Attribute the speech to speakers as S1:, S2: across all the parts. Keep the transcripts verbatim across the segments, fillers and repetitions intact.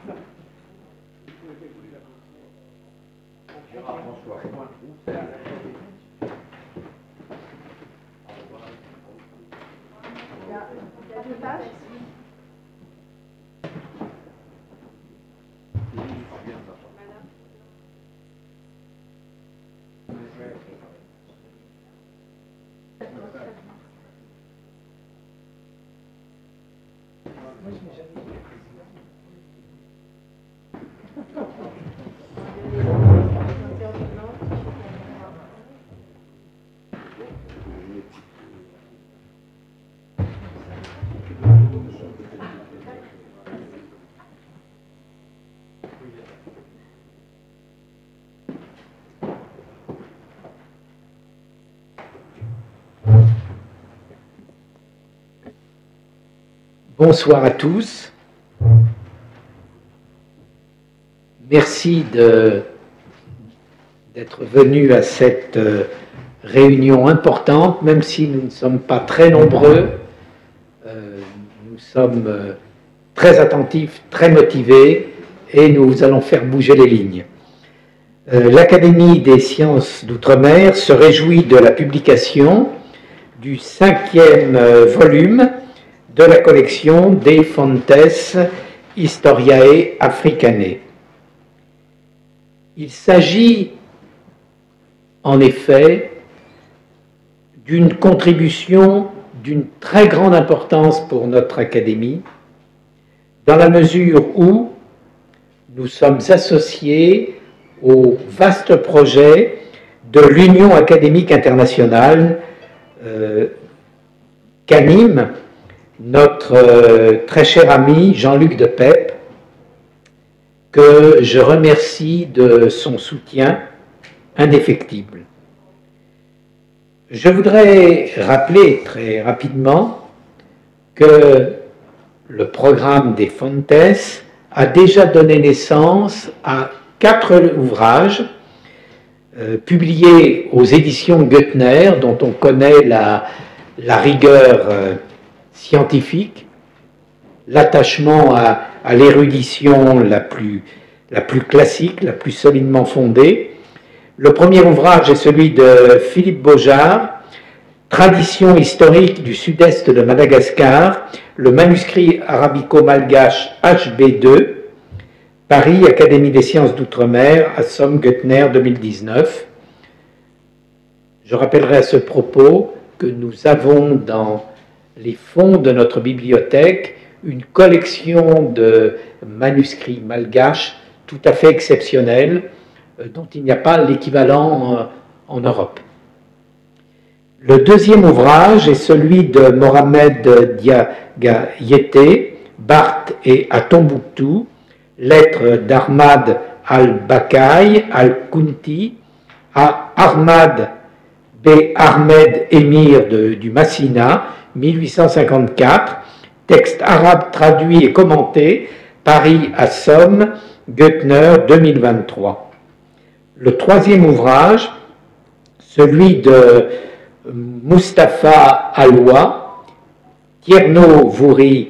S1: Bonsoir à tous. Merci d'être venus à cette réunion importante, même si nous ne sommes pas très nombreux. Euh, nous sommes très attentifs, très motivés, et nous allons faire bouger les lignes. Euh, L'Académie des sciences d'outre-mer se réjouit de la publication du cinquième volume de la collection De Fontes Historiae Africanae. Il s'agit en effet d'une contribution d'une très grande importance pour notre Académie, dans la mesure où nous sommes associés au vaste projet de l'Union académique internationale euh, qu'anime notre euh, très cher ami Jean-Luc Depep, que je remercie de son soutien indéfectible. Je voudrais rappeler très rapidement que le programme des Fontes a déjà donné naissance à quatre ouvrages euh, publiés aux éditions Goettner, dont on connaît la, la rigueur euh, scientifique, l'attachement à, à l'érudition la plus, la plus classique, la plus solidement fondée. Le premier ouvrage est celui de Philippe Beaujard, Tradition historique du sud-est de Madagascar, le manuscrit arabico-malgache H B deux, Paris, Académie des sciences d'outre-mer, à Somme Goettner deux mille dix-neuf. Je rappellerai à ce propos que nous avons dans les fonds de notre bibliothèque une collection de manuscrits malgaches tout à fait exceptionnelle, dont il n'y a pas l'équivalent en Europe. Le deuxième ouvrage est celui de Mohamed Diagayete, Barth et à Tombouctou, lettres d'Ahmad al-Bakay al-Kunti à Ahmad B. Ahmed Émir de, du Massina, mille huit cent cinquante-quatre, texte arabe traduit et commenté, Paris à Somme, Goettner deux mille vingt-trois. Le troisième ouvrage, celui de Mustapha Aloua, Tierno Vouri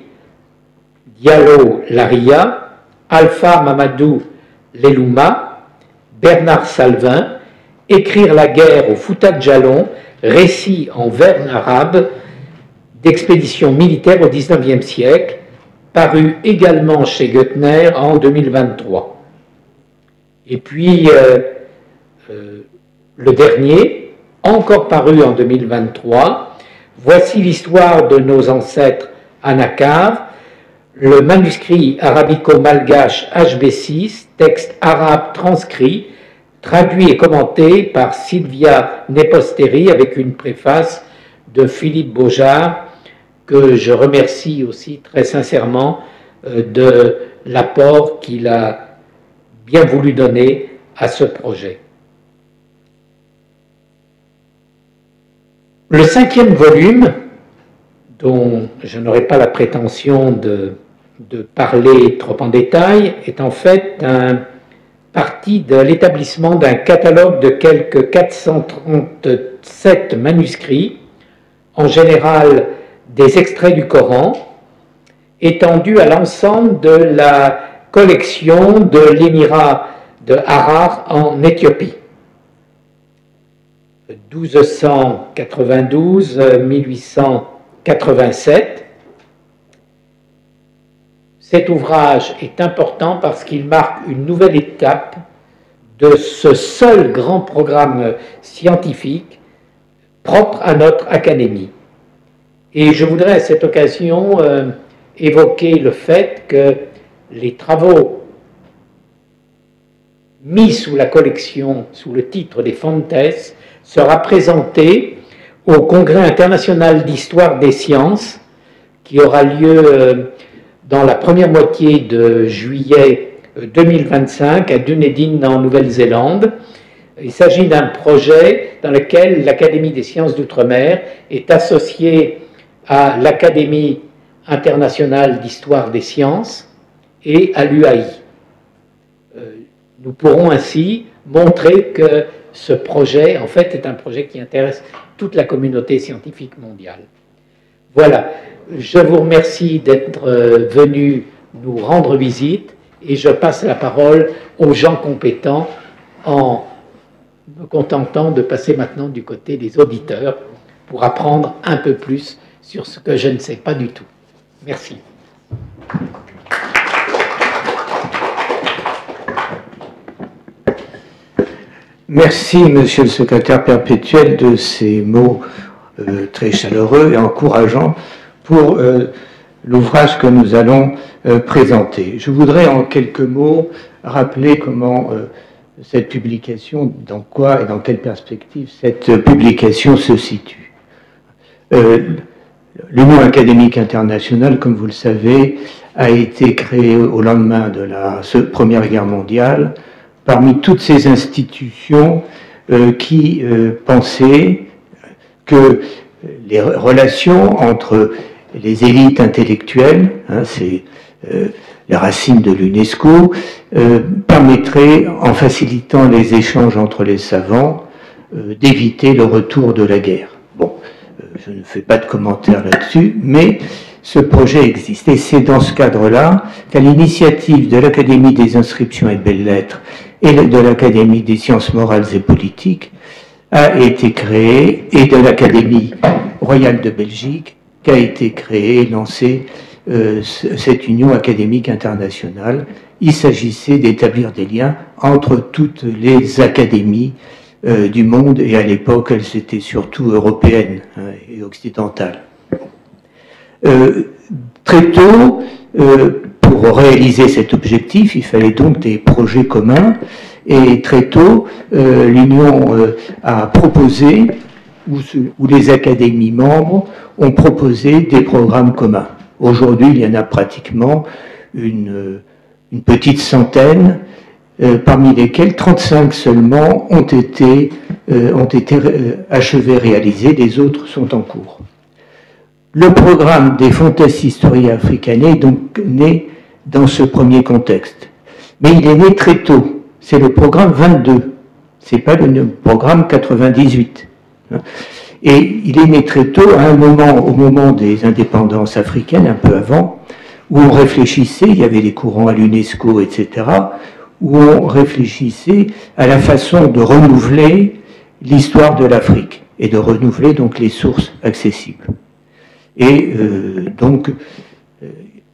S1: Diallo Laria, Alpha Mamadou Lelouma, Bernard Salvin, Écrire la guerre au Fouta Djallon, récit en vers arabe d'expéditions militaires au dix-neuvième siècle, paru également chez Goettner en deux mille vingt-trois. Et puis euh, euh, le dernier, encore paru en deux mille vingt-trois, Voici l'histoire de nos ancêtres Anacar, le manuscrit arabico-malgache H B six, texte arabe transcrit, traduit et commenté par Sylvia Neposteri avec une préface de Philippe Beaujard, que je remercie aussi très sincèrement de l'apport qu'il a bien voulu donner à ce projet. Le cinquième volume, dont je n'aurai pas la prétention de, de parler trop en détail, est en fait un partie de l'établissement d'un catalogue de quelques quatre cent trente-sept manuscrits, en général des extraits du Coran, étendu à l'ensemble de la collection de l'émirat de Harar en Éthiopie. mille deux cent quatre-vingt-douze à mille huit cent quatre-vingt-sept. Cet ouvrage est important parce qu'il marque une nouvelle étape de ce seul grand programme scientifique propre à notre académie. Et je voudrais à cette occasion euh, évoquer le fait que les travaux mis sous la collection, sous le titre des Fontes, sera présenté au Congrès international d'histoire des sciences qui aura lieu euh, dans la première moitié de juillet deux mille vingt-cinq à Dunedin en Nouvelle-Zélande. Il s'agit d'un projet dans lequel l'Académie des sciences d'outre-mer est associée à l'Académie internationale d'histoire des sciences et à l'U A I. Nous pourrons ainsi montrer que ce projet, en fait, est un projet qui intéresse toute la communauté scientifique mondiale. Voilà, je vous remercie d'être venus nous rendre visite et je passe la parole aux gens compétents en me contentant de passer maintenant du côté des auditeurs pour apprendre un peu plus sur ce que je ne sais pas du tout. Merci.
S2: Merci, Monsieur le secrétaire perpétuel, de ces mots euh, très chaleureux et encourageants pour euh, l'ouvrage que nous allons euh, présenter. Je voudrais en quelques mots rappeler comment euh, cette publication, dans quoi et dans quelle perspective cette publication se situe. Euh, L'Union académique internationale, comme vous le savez, a été créée au lendemain de la Première Guerre mondiale parmi toutes ces institutions euh, qui euh, pensaient que les relations entre les élites intellectuelles, hein, c'est euh, les racines de l'UNESCO, euh, permettraient, en facilitant les échanges entre les savants, euh, d'éviter le retour de la guerre. Bon, euh, je ne fais pas de commentaires là-dessus, mais ce projet existe. Et c'est dans ce cadre-là qu'à l'initiative de l'Académie des inscriptions et belles-lettres et de l'Académie des sciences morales et politiques, a été créée, et de l'Académie royale de Belgique, qu'a été créée et lancée euh, cette union académique internationale. Il s'agissait d'établir des liens entre toutes les académies euh, du monde, et à l'époque, elles étaient surtout européennes hein, et occidentales. Euh, très tôt, euh, pour réaliser cet objectif, il fallait donc des projets communs, et très tôt, euh, l'Union euh, a proposé, ou, ou les académies membres ont proposé des programmes communs. Aujourd'hui, il y en a pratiquement une, une petite centaine, euh, parmi lesquels trente-cinq seulement ont été, euh, ont été euh, achevés, réalisés, les autres sont en cours. Le programme des Fontes Historia Africanae est donc né dans ce premier contexte. Mais il est né très tôt. C'est le programme vingt-deux. C'est pas le programme quatre-vingt-dix-huit. Et il est né très tôt, à un moment, au moment des indépendances africaines, un peu avant, où on réfléchissait, il y avait des courants à l'UNESCO, et cetera, où on réfléchissait à la façon de renouveler l'histoire de l'Afrique et de renouveler donc les sources accessibles. Et euh, donc, euh,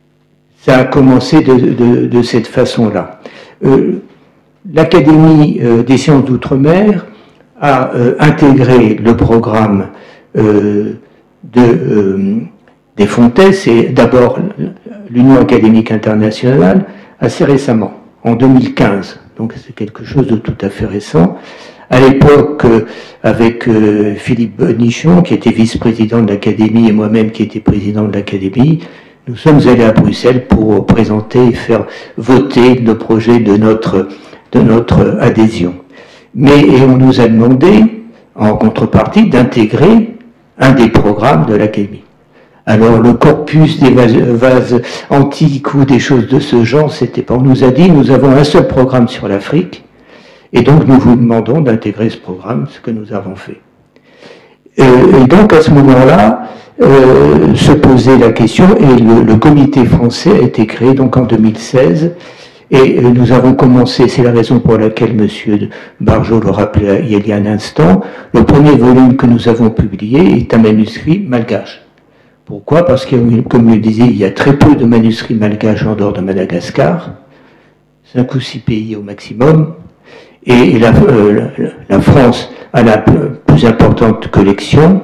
S2: ça a commencé de, de, de cette façon-là. Euh, L'Académie euh, des sciences d'outre-mer a euh, intégré le programme euh, de, euh, des Fontes, et d'abord l'Union académique internationale, assez récemment, en deux mille quinze. Donc c'est quelque chose de tout à fait récent. À l'époque, euh, avec euh, Philippe Bonichon, qui était vice-président de l'Académie, et moi-même qui étais président de l'Académie, nous sommes allés à Bruxelles pour présenter et faire voter le projet de notre, de notre adhésion. Mais et on nous a demandé, en contrepartie, d'intégrer un des programmes de l'Académie. Alors le corpus des vases, vases antiques ou des choses de ce genre, c'était pas. On nous a dit, nous avons un seul programme sur l'Afrique, et donc nous vous demandons d'intégrer ce programme, ce que nous avons fait. Euh, et donc à ce moment-là, euh, se posait la question, et le, le comité français a été créé donc en deux mille seize, Et euh, nous avons commencé, c'est la raison pour laquelle M. Barjot le rappelait il y a un instant, le premier volume que nous avons publié est un manuscrit malgache. Pourquoi? Parce que, comme je le disais, il y a très peu de manuscrits malgaches en dehors de Madagascar, cinq ou six pays au maximum, et la, euh, la France a la plus importante collection,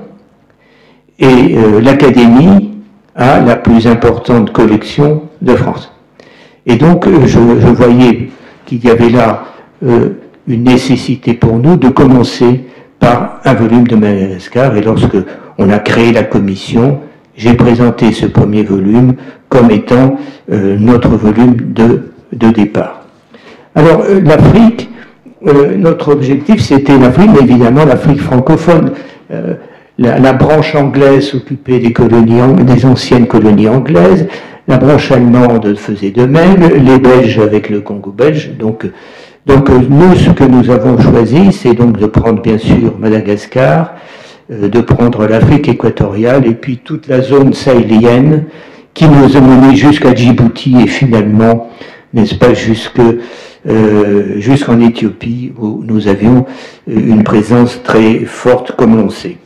S2: et euh, l'Académie a la plus importante collection de France. Et donc, euh, je, je voyais qu'il y avait là euh, une nécessité pour nous de commencer par un volume de Madagascar, et lorsque on a créé la commission, j'ai présenté ce premier volume comme étant euh, notre volume de, de départ. Alors, euh, l'Afrique, euh, notre objectif, c'était l'Afrique, mais évidemment l'Afrique francophone. Euh, la, la branche anglaise s'occupait des colonies, des anciennes colonies anglaises, la branche allemande faisait de même, les Belges avec le Congo belge. Donc, donc nous, ce que nous avons choisi, c'est donc de prendre bien sûr Madagascar, euh, de prendre l'Afrique équatoriale et puis toute la zone sahélienne qui nous a mené jusqu'à Djibouti et finalement, n'est-ce pas, jusque Euh, jusqu'en Éthiopie, où nous avions une présence très forte, comme l'on sait.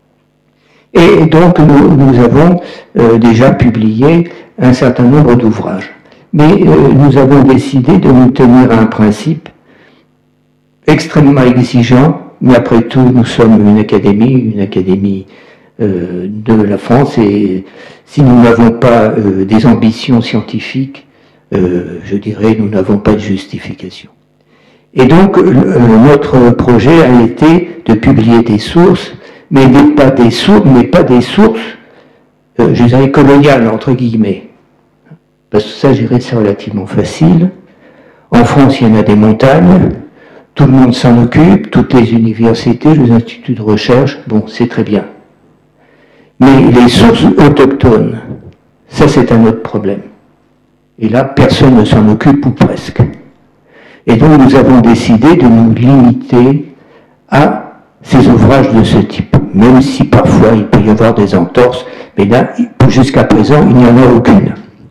S2: Et donc, nous, nous avons euh, déjà publié un certain nombre d'ouvrages. Mais euh, nous avons décidé de nous tenir à un principe extrêmement exigeant, mais après tout, nous sommes une académie, une académie euh, de la France, et si nous n'avons pas euh, des ambitions scientifiques, Euh, je dirais, nous n'avons pas de justification. Et donc, euh, notre projet a été de publier des sources, mais pas des sources, mais pas des sources, euh, je dirais, coloniales, entre guillemets. Parce que ça, je dirais, c'est relativement facile. En France, il y en a des montagnes, tout le monde s'en occupe, toutes les universités, les instituts de recherche, bon, c'est très bien. Mais les sources autochtones, ça, c'est un autre problème. Et là, personne ne s'en occupe, ou presque. Et donc, nous avons décidé de nous limiter à ces ouvrages de ce type, même si parfois il peut y avoir des entorses, mais là, jusqu'à présent, il n'y en a aucune.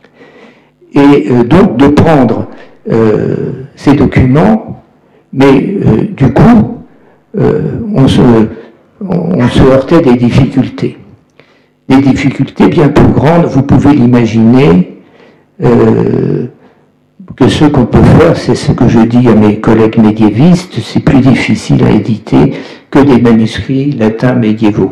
S2: Et euh, donc, de prendre euh, ces documents, mais euh, du coup, euh, on, se, on, on se heurtait des difficultés. Des difficultés bien plus grandes, vous pouvez l'imaginer, Euh, que ce qu'on peut faire, c'est ce que je dis à mes collègues médiévistes, c'est plus difficile à éditer que des manuscrits latins médiévaux.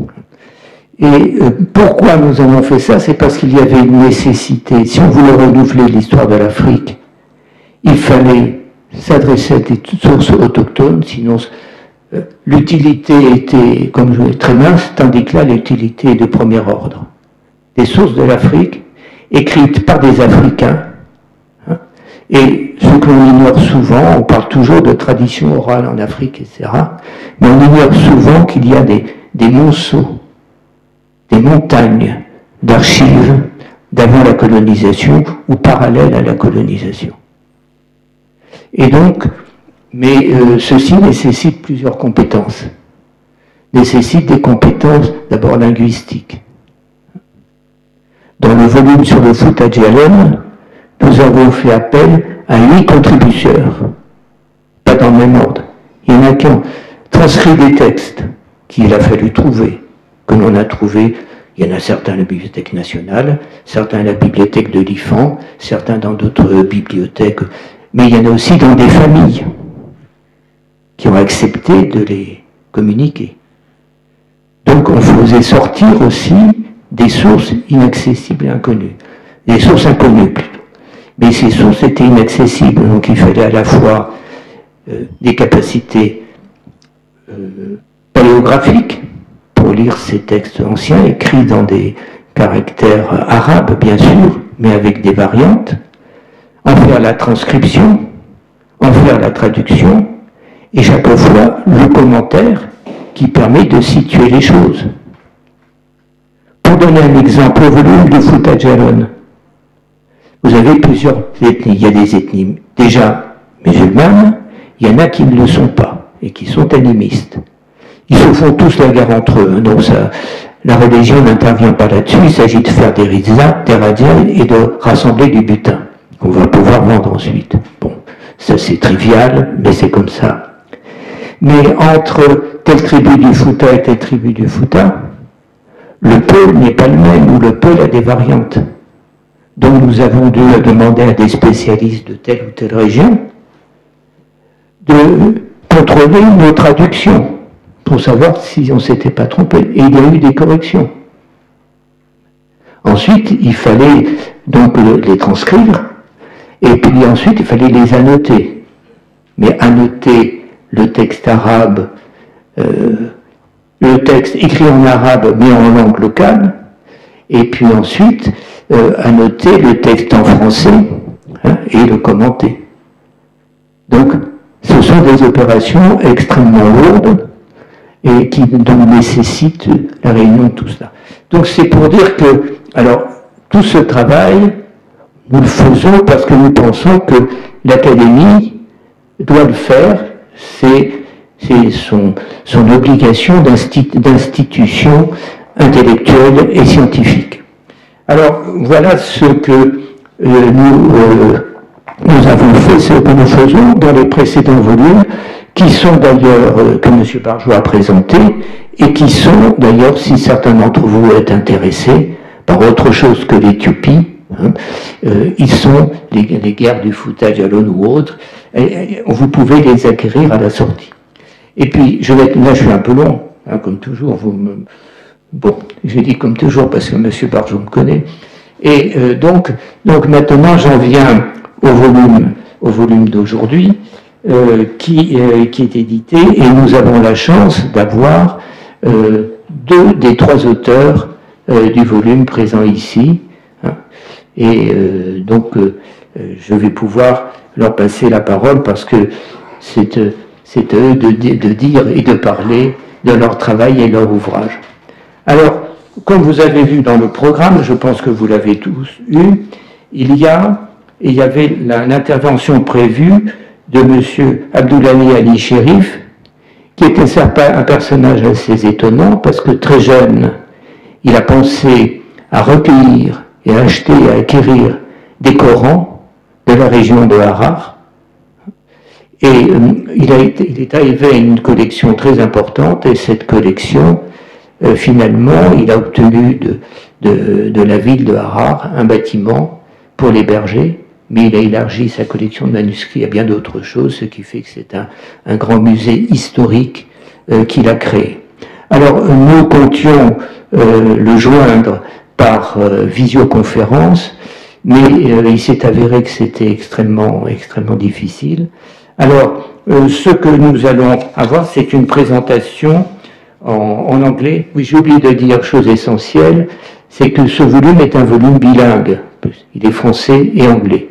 S2: Et euh, pourquoi nous avons fait ça? C'est parce qu'il y avait une nécessité. Si on voulait renouveler l'histoire de l'Afrique, il fallait s'adresser à des sources autochtones, sinon euh, l'utilité était, comme je dis, très mince, tandis que là, l'utilité est de premier ordre. Des sources de l'Afrique écrites par des Africains, hein, et ce que l'on ignore souvent, on parle toujours de tradition orale en Afrique, et cetera, mais on ignore souvent qu'il y a des, des monceaux, des montagnes d'archives d'avant la colonisation ou parallèles à la colonisation. Et donc, mais euh, ceci nécessite plusieurs compétences. Nécessite des compétences d'abord linguistiques. Dans le volume sur le Fouta Djallon, nous avons fait appel à huit contributeurs, pas dans le même ordre. Il y en a qui ont transcrit des textes qu'il a fallu trouver, que l'on a trouvé. Il y en a certains à la Bibliothèque nationale, certains à la Bibliothèque de l'I F A N, certains dans d'autres bibliothèques, mais il y en a aussi dans des familles qui ont accepté de les communiquer. Donc on faisait sortir aussi des sources inaccessibles et inconnues. Des sources inconnues plutôt. Mais ces sources étaient inaccessibles, donc il fallait à la fois euh, des capacités euh, paléographiques pour lire ces textes anciens, écrits dans des caractères arabes, bien sûr, mais avec des variantes, en faire la transcription, en faire la traduction, et chaque fois le commentaire qui permet de situer les choses. Pour donner un exemple, au volume de Fouta Djallon, vous avez plusieurs ethnies. Il y a des ethnies déjà musulmanes, il y en a qui ne le sont pas et qui sont animistes. Ils se font tous la guerre entre eux, donc ça, la religion n'intervient pas là-dessus, il s'agit de faire des ritzas, des radias et de rassembler du butin. qu'on va pouvoir vendre ensuite. Bon, ça c'est trivial, mais c'est comme ça. Mais entre telle tribu du Fouta et telle tribu du Fouta, le Peul n'est pas le même, ou le Peul a des variantes. Donc nous avons dû demander à des spécialistes de telle ou telle région de contrôler nos traductions pour savoir si on ne s'était pas trompé. Et il y a eu des corrections. Ensuite, il fallait donc les transcrire, et puis ensuite, il fallait les annoter. Mais annoter le texte arabe, euh, le texte écrit en arabe, mais en langue locale, et puis ensuite, euh, annoter le texte en français, hein, et le commenter. Donc, ce sont des opérations extrêmement lourdes, et qui donc nécessitent la réunion de tout cela. Donc, c'est pour dire que, alors, tout ce travail, nous le faisons parce que nous pensons que l'Académie doit le faire, c'est son, son obligation d'institution intellectuelle et scientifique. Alors, voilà ce que euh, nous, euh, nous avons fait, ce que nous faisons dans les précédents volumes, qui sont d'ailleurs, euh, que M. Barjot a présenté, et qui sont d'ailleurs, si certains d'entre vous êtes intéressés par autre chose que l'Éthiopie, hein, euh, ils sont les, les guerres du Fouta, Jalon ou autres, et, et, vous pouvez les acquérir à la sortie. Et puis, je vais, là je suis un peu long, hein, comme toujours, vous me, bon, je dis comme toujours parce que M. Barjot me connaît, et euh, donc, donc maintenant j'en viens au volume, au volume d'aujourd'hui, euh, qui, euh, qui est édité, et nous avons la chance d'avoir euh, deux des trois auteurs euh, du volume présent ici, hein, et euh, donc euh, je vais pouvoir leur passer la parole parce que c'est euh, c'est à eux de, de dire et de parler de leur travail et leur ouvrage. Alors, comme vous avez vu dans le programme, je pense que vous l'avez tous eu, il y a, il y avait l'intervention prévue de M. Abdoulaye Ali Chérif, qui était un personnage assez étonnant, parce que très jeune, il a pensé à recueillir et à acheter et à acquérir des Corans de la région de Harar. Et euh, il, a été, il est arrivé à une collection très importante, et cette collection, euh, finalement, il a obtenu de, de, de la ville de Harar un bâtiment pour l'héberger, mais il a élargi sa collection de manuscrits à bien d'autres choses, ce qui fait que c'est un, un grand musée historique euh, qu'il a créé. Alors, nous comptions euh, le joindre par euh, visioconférence, mais euh, il s'est avéré que c'était extrêmement, extrêmement difficile. Alors, euh, ce que nous allons avoir, c'est une présentation en, en anglais. Oui, j'ai oublié de dire chose essentielle, c'est que ce volume est un volume bilingue. Il est français et anglais.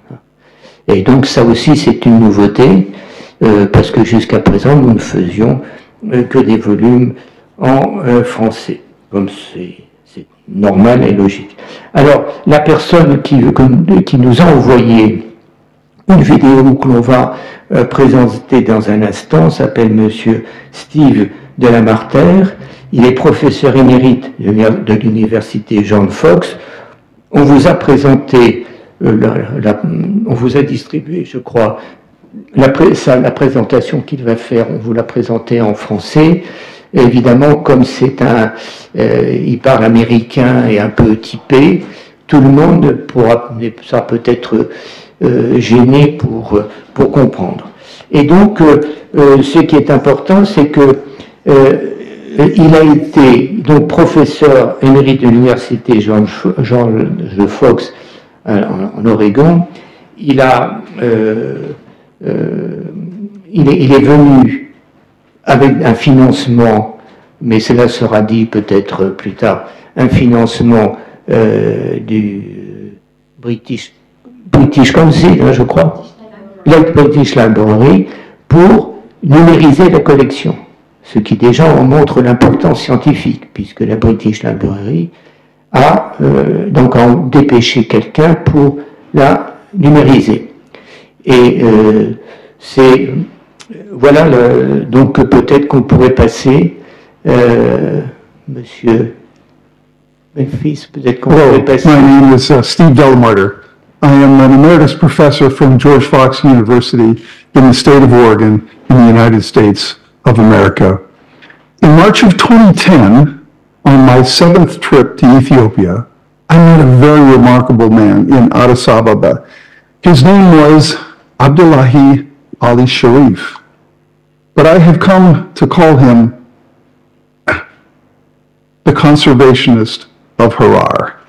S2: Et donc ça aussi, c'est une nouveauté, euh, parce que jusqu'à présent, nous ne faisions euh, que des volumes en euh, français, comme c'est normal et logique. Alors, la personne qui, qui nous a envoyé une vidéo que l'on va euh, présenter dans un instant s'appelle Monsieur Steve Delamarter. Il est professeur émérite de l'université John Fox. On vous a présenté, euh, la, la, on vous a distribué, je crois, la, ça, la présentation qu'il va faire. On vous l'a présentée en français. Et évidemment, comme c'est un, euh, il parle américain et un peu typé, tout le monde pourra, ça peut-être Euh, gêné pour, pour comprendre. Et donc, euh, euh, ce qui est important, c'est que euh, il a été donc professeur émérite de l'université George, George Fox euh, en, en Oregon. Il a, euh, euh, il, est, il est venu avec un financement, mais cela sera dit peut-être plus tard, un financement euh, du British British Council, hein, je crois, la British Library, pour numériser la collection. Ce qui déjà en montre l'importance scientifique, puisque la British Library a euh, donc en dépêché quelqu'un pour la numériser. Et euh, c'est, voilà, le, donc peut-être qu'on pourrait passer, euh, Monsieur Memphis, peut-être qu'on
S3: Hello,
S2: pourrait passer.
S3: my name is uh, Steve Delamarter. I am an emeritus professor from George Fox University in the state of Oregon in the United States of America. In March of twenty ten, on my seventh trip to Ethiopia, I met a very remarkable man in Addis Ababa. His name was Abdullahi Ali Sharif, but I have come to call him the conservationist of Harar.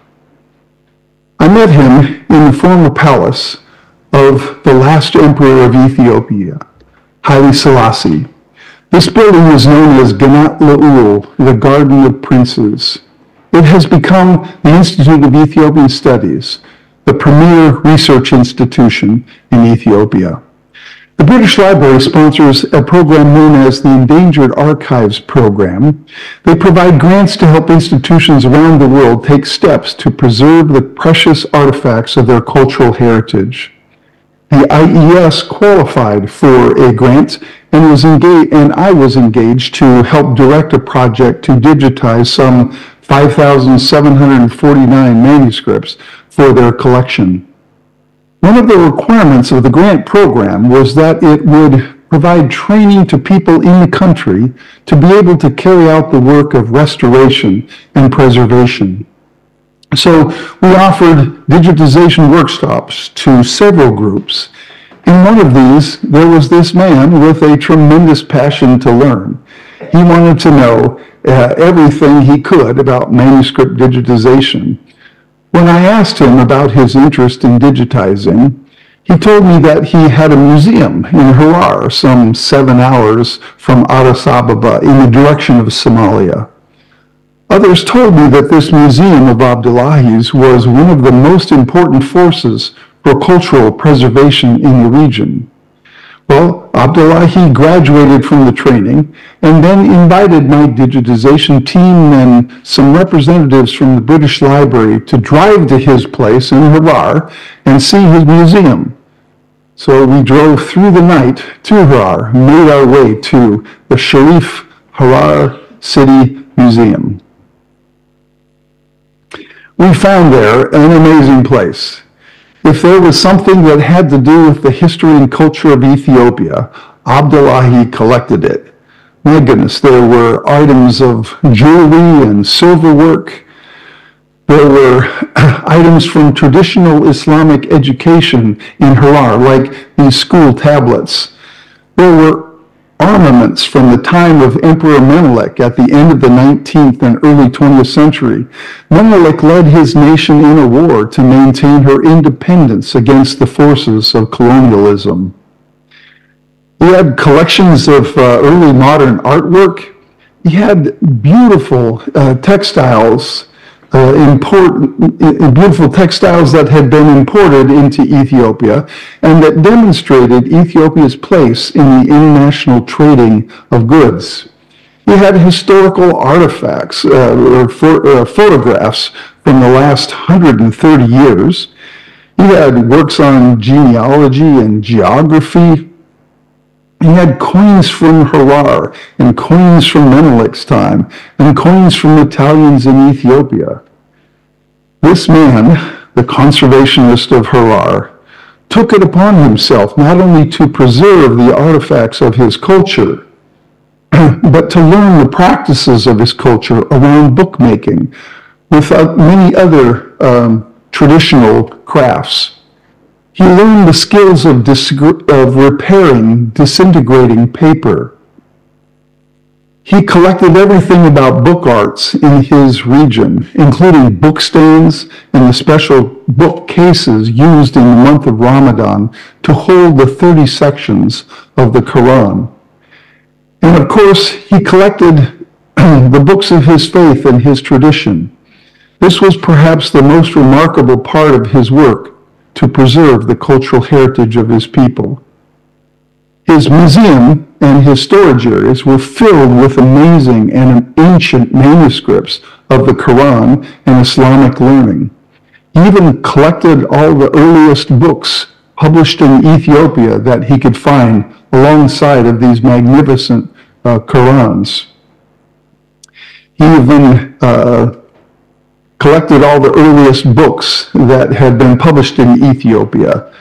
S3: I met him in the former palace of the last emperor of Ethiopia, Haile Selassie. This building is known as Ganat La'ul, the Garden of Princes. It has become the Institute of Ethiopian Studies, the premier research institution in Ethiopia. The British Library sponsors a program known as the Endangered Archives Program. They provide grants to help institutions around the world take steps to preserve the precious artifacts of their cultural heritage. The I E S qualified for a grant and was engaged, and I was engaged to help direct a project to digitize some five thousand seven hundred forty-nine manuscripts for their collection. One of the requirements of the grant program was that it would provide training to people in the country to be able to carry out the work of restoration and preservation. So we offered digitization workshops to several groups. In one of these, there was this man with a tremendous passion to learn. He wanted to know uh, everything he could about manuscript digitization. When I asked him about his interest in digitizing, he told me that he had a museum in Harar, some seven hours from Addis Ababa in the direction of Somalia. Others told me that this museum of Abdullahi's was one of the most important forces for cultural preservation in the region. Well, Abdullahi graduated from the training and then invited my digitization team and some representatives from the British Library to drive to his place in Harar and see his museum. So we drove through the night to Harar, made our way to the Sharif Harar City Museum. We found there an amazing place. If there was something that had to do with the history and culture of Ethiopia, Abdullahi collected it. My goodness, there were items of jewelry and silverwork. There were items from traditional Islamic education in Harar, like these school tablets. There were armaments from the time of Emperor Menelik at the end of the nineteenth and early twentieth century. Menelik led his nation in a war to maintain her independence against the forces of colonialism. He had collections of uh, early modern artwork. He had beautiful uh, textiles, uh, import, uh, beautiful textiles that had been imported into Ethiopia and that demonstrated Ethiopia's place in the international trading of goods. He had historical artifacts, uh, or for, uh, photographs from the last one hundred thirty years. He had works on genealogy and geography. He had coins from Harar and coins from Menelik's time and coins from Italians in Ethiopia. This man, the conservationist of Harar, took it upon himself not only to preserve the artifacts of his culture, but to learn the practices of his culture around bookmaking with uh, many other um, traditional crafts. He learned the skills of, of repairing disintegrating paper. He collected everything about book arts in his region, including book stands and the special bookcases used in the month of Ramadan to hold the thirty sections of the Quran. And of course, he collected the books of his faith and his tradition. This was perhaps the most remarkable part of his work, to preserve the cultural heritage of his people. His museum and his storage areas were filled with amazing and ancient manuscripts of the Quran and Islamic learning. He even collected all the earliest books published in Ethiopia that he could find alongside of these magnificent uh, Qurans. He even uh, collected all the earliest books that had been published in Ethiopia.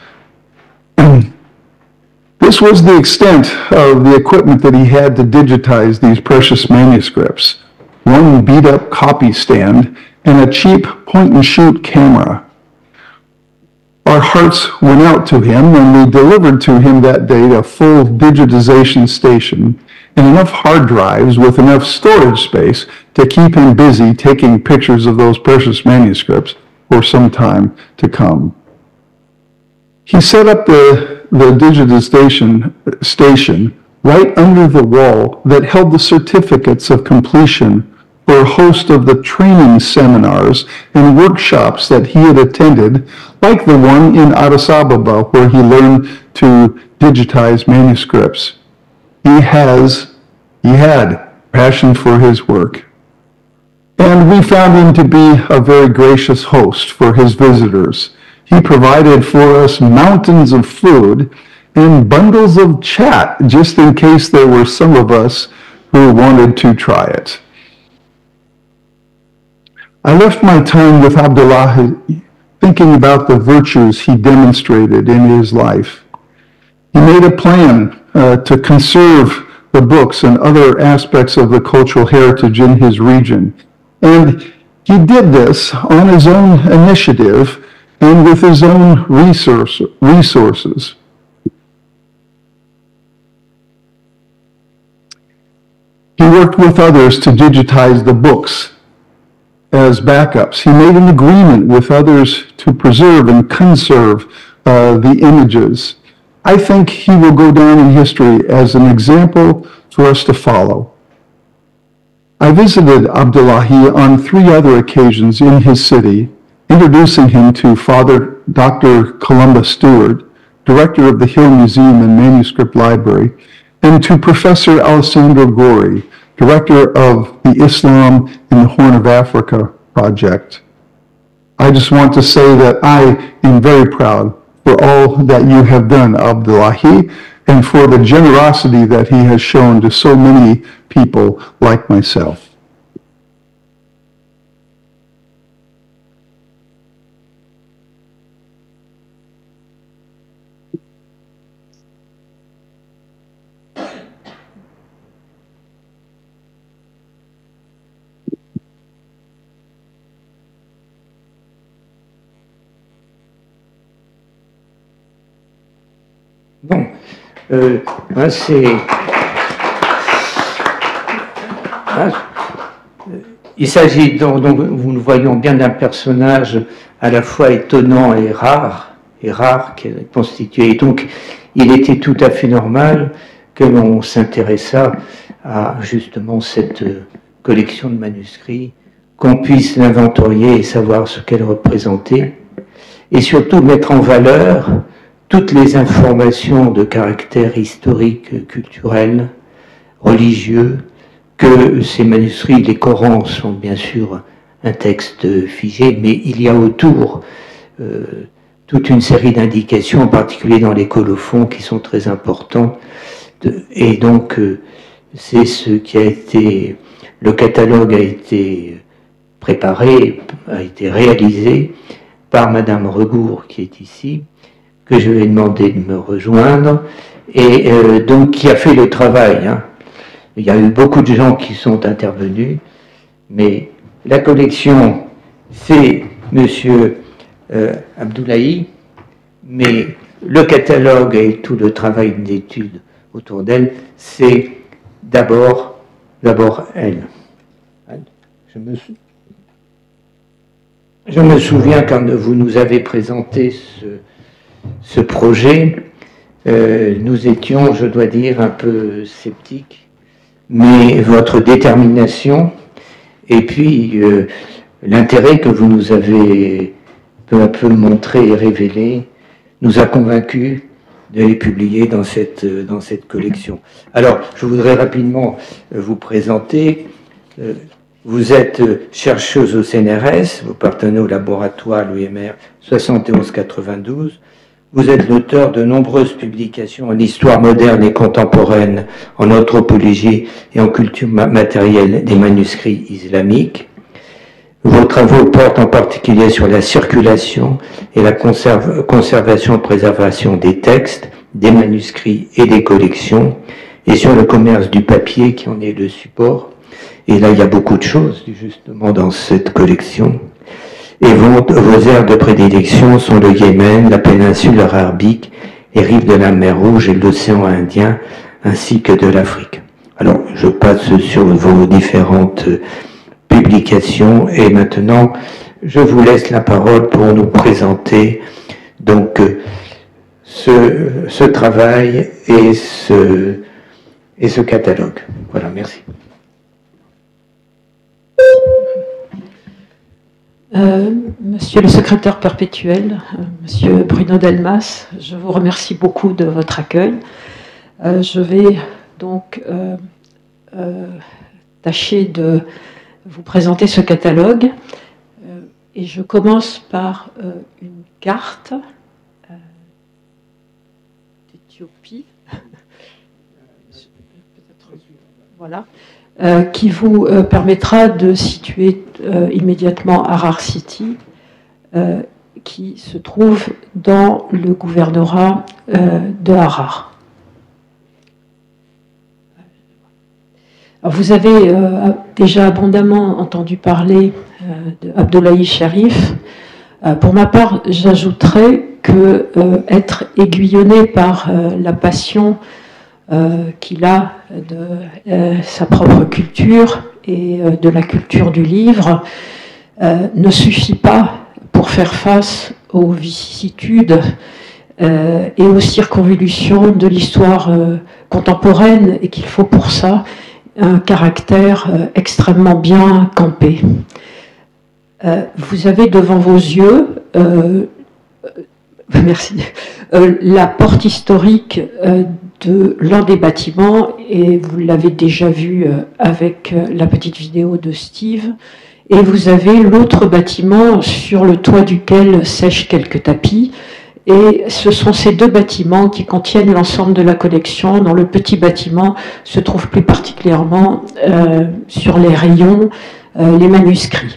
S3: This was the extent of the equipment that he had to digitize these precious manuscripts. One beat-up copy stand and a cheap point-and-shoot camera. Our hearts went out to him, and we delivered to him that day a full digitization station and enough hard drives with enough storage space to keep him busy taking pictures of those precious manuscripts for some time to come. He set up the, the digitization station right under the wall that held the certificates of completion for a host of the training seminars and workshops that he had attended, like the one in Addis Ababa where he learned to digitize manuscripts. He has, he had passion for his work. And we found him to be a very gracious host for his visitors. He provided for us mountains of food and bundles of chat, just in case there were some of us who wanted to try it. I left my time with Abdullahi thinking about the virtues he demonstrated in his life. He made a plan uh, to conserve the books and other aspects of the cultural heritage in his region. And he did this on his own initiative and with his own resource, resources. He worked with others to digitize the books as backups. He made an agreement with others to preserve and conserve uh, the images. I think he will go down in history as an example for us to follow. I visited Abdullahi on three other occasions in his city, introducing him to Father Doctor Columba Stewart, director of the Hill Museum and Manuscript Library, and to Professor Alessandro Gori, director of the Islam in the Horn of Africa project. I just want to say that I am very proud for all that you have done, Abdullahi, and for the generosity that he has shown to so many people like myself.
S1: Bon, euh, hein, c'est... Hein, il s'agit donc, donc, nous voyons bien d'un personnage à la fois étonnant et rare, et rare, qui est constitué. Et donc, il était tout à fait normal que l'on s'intéressât à justement cette collection de manuscrits, qu'on puisse l'inventorier et savoir ce qu'elle représentait, et surtout mettre en valeur toutes les informations de caractère historique, culturel, religieux, que ces manuscrits, les Corans sont bien sûr un texte figé, mais il y a autour euh, toute une série d'indications, en particulier dans les colophons, qui sont très importants. De, et donc, euh, c'est ce qui a été... Le catalogue a été préparé, a été réalisé par Madame Regour, qui est ici, que je lui ai demandé de me rejoindre, et euh, donc qui a fait le travail. Hein. Il y a eu beaucoup de gens qui sont intervenus, mais la collection, c'est Monsieur euh, Abdullahi, mais le catalogue et tout le travail d'étude autour d'elle, c'est d'abord d'abord elle. Je me, je me souviens quand vous nous avez présenté ce Ce projet, euh, nous étions, je dois dire, un peu sceptiques, mais votre détermination et puis euh, l'intérêt que vous nous avez peu à peu montré et révélé nous a convaincus de les publier dans cette, dans cette collection. Alors, je voudrais rapidement vous présenter. Vous êtes chercheuse au C N R S, vous appartenez au laboratoire l'U M R soixante et onze quatre-vingt-douze. Vous êtes l'auteur de nombreuses publications en histoire moderne et contemporaine, en anthropologie et en culture matérielle des manuscrits islamiques.
S2: Vos travaux portent en particulier sur la circulation et la conserve, conservation, préservation des textes, des manuscrits et des collections, et sur le commerce du papier qui en est le support. Et là, il y a beaucoup de choses, justement, dans cette collection. Et vos, vos aires de prédilection sont le Yémen, la péninsule arabique, les rives de la mer Rouge et l'océan Indien, ainsi que de l'Afrique. Alors, je passe sur vos différentes publications et maintenant, je vous laisse la parole pour nous présenter donc ce, ce travail et ce, et ce catalogue. Voilà, merci.
S4: Euh, monsieur le secrétaire perpétuel, euh, monsieur Bruno Delmas, je vous remercie beaucoup de votre accueil. Euh, je vais donc euh, euh, tâcher de vous présenter ce catalogue euh, et je commence par euh, une carte euh, d'Éthiopie. Voilà. Euh, qui vous euh, permettra de situer euh, immédiatement Harar City, euh, qui se trouve dans le gouvernorat euh, de Harar. Alors, vous avez euh, déjà abondamment entendu parler euh, d'Abdoulaye Cherif. Euh, pour ma part, j'ajouterais que euh, être aiguillonné par euh, la passion Euh, qu'il a de euh, sa propre culture et euh, de la culture du livre euh, ne suffit pas pour faire face aux vicissitudes euh, et aux circonvolutions de l'histoire euh, contemporaine et qu'il faut pour ça un caractère euh, extrêmement bien campé. Euh, vous avez devant vos yeux euh, merci, euh, la porte historique euh, de l'un des bâtiments, et vous l'avez déjà vu euh, avec euh, la petite vidéo de Steve, et vous avez l'autre bâtiment sur le toit duquel sèchent quelques tapis, et ce sont ces deux bâtiments qui contiennent l'ensemble de la collection, dont le petit bâtiment se trouve plus particulièrement euh, sur les rayons, euh, les manuscrits.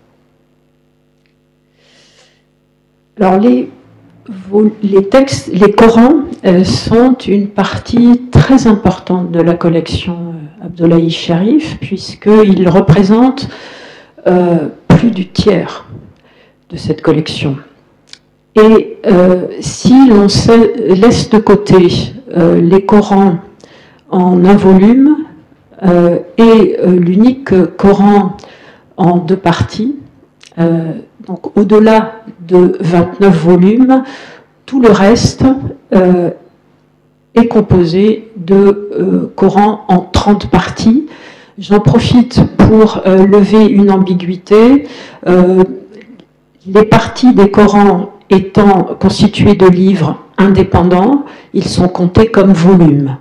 S4: Alors les Les textes, les Corans euh, sont une partie très importante de la collection euh, Abdoulaye Cherif, puisqu'ils représentent euh, plus du tiers de cette collection. Et euh, si l'on laisse de côté euh, les Corans en un volume euh, et euh, l'unique Coran en deux parties, euh, donc au-delà de vingt-neuf volumes, tout le reste euh, est composé de euh, Coran en trente parties. J'en profite pour euh, lever une ambiguïté. Euh, les parties des Corans étant constituées de livres indépendants, ils sont comptés comme volumes.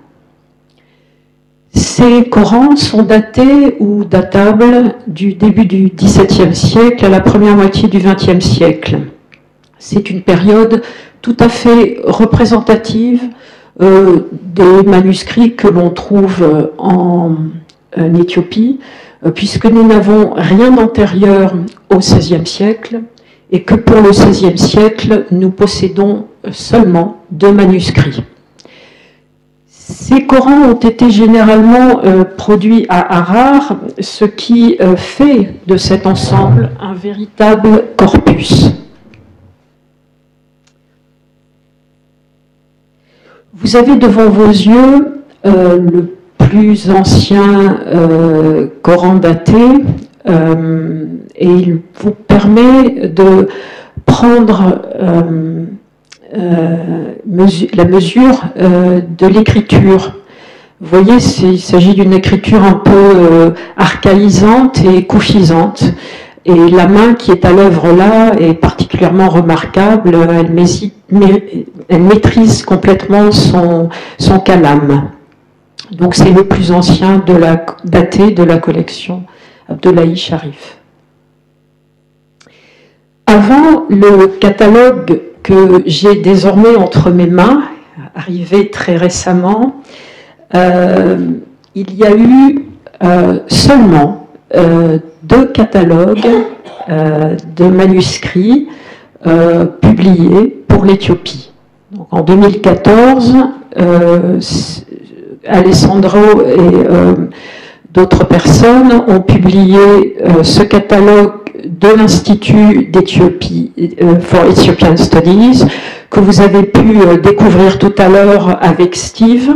S4: Ces Corans sont datés ou datables du début du dix-septième siècle à la première moitié du vingtième siècle. C'est une période tout à fait représentative euh, des manuscrits que l'on trouve en, en Éthiopie, euh, puisque nous n'avons rien d'antérieur au seizième siècle et que pour le seizième siècle, nous possédons seulement deux manuscrits. Ces Corans ont été généralement euh, produits à Harar, ce qui euh, fait de cet ensemble un véritable corpus. Vous avez devant vos yeux euh, le plus ancien euh, Coran daté euh, et il vous permet de prendre euh, euh, mesure, la mesure euh, de l'écriture. Vous voyez, il s'agit d'une écriture un peu euh, archaïsante et coufisante. Et la main qui est à l'œuvre là est particulièrement remarquable. Elle, elle maîtrise complètement son, son calame. Donc c'est le plus ancien de la, daté de la collection Abdoulaye Cherif. Avant le catalogue que j'ai désormais entre mes mains, arrivé très récemment, euh, il y a eu euh, seulement euh, deux catalogues euh, de manuscrits euh, publiés pour l'Éthiopie. Donc, en deux mille quatorze, euh, Alessandro et euh, d'autres personnes ont publié euh, ce catalogue de l'Institut d'Éthiopie euh, for Ethiopian Studies que vous avez pu euh, découvrir tout à l'heure avec Steve.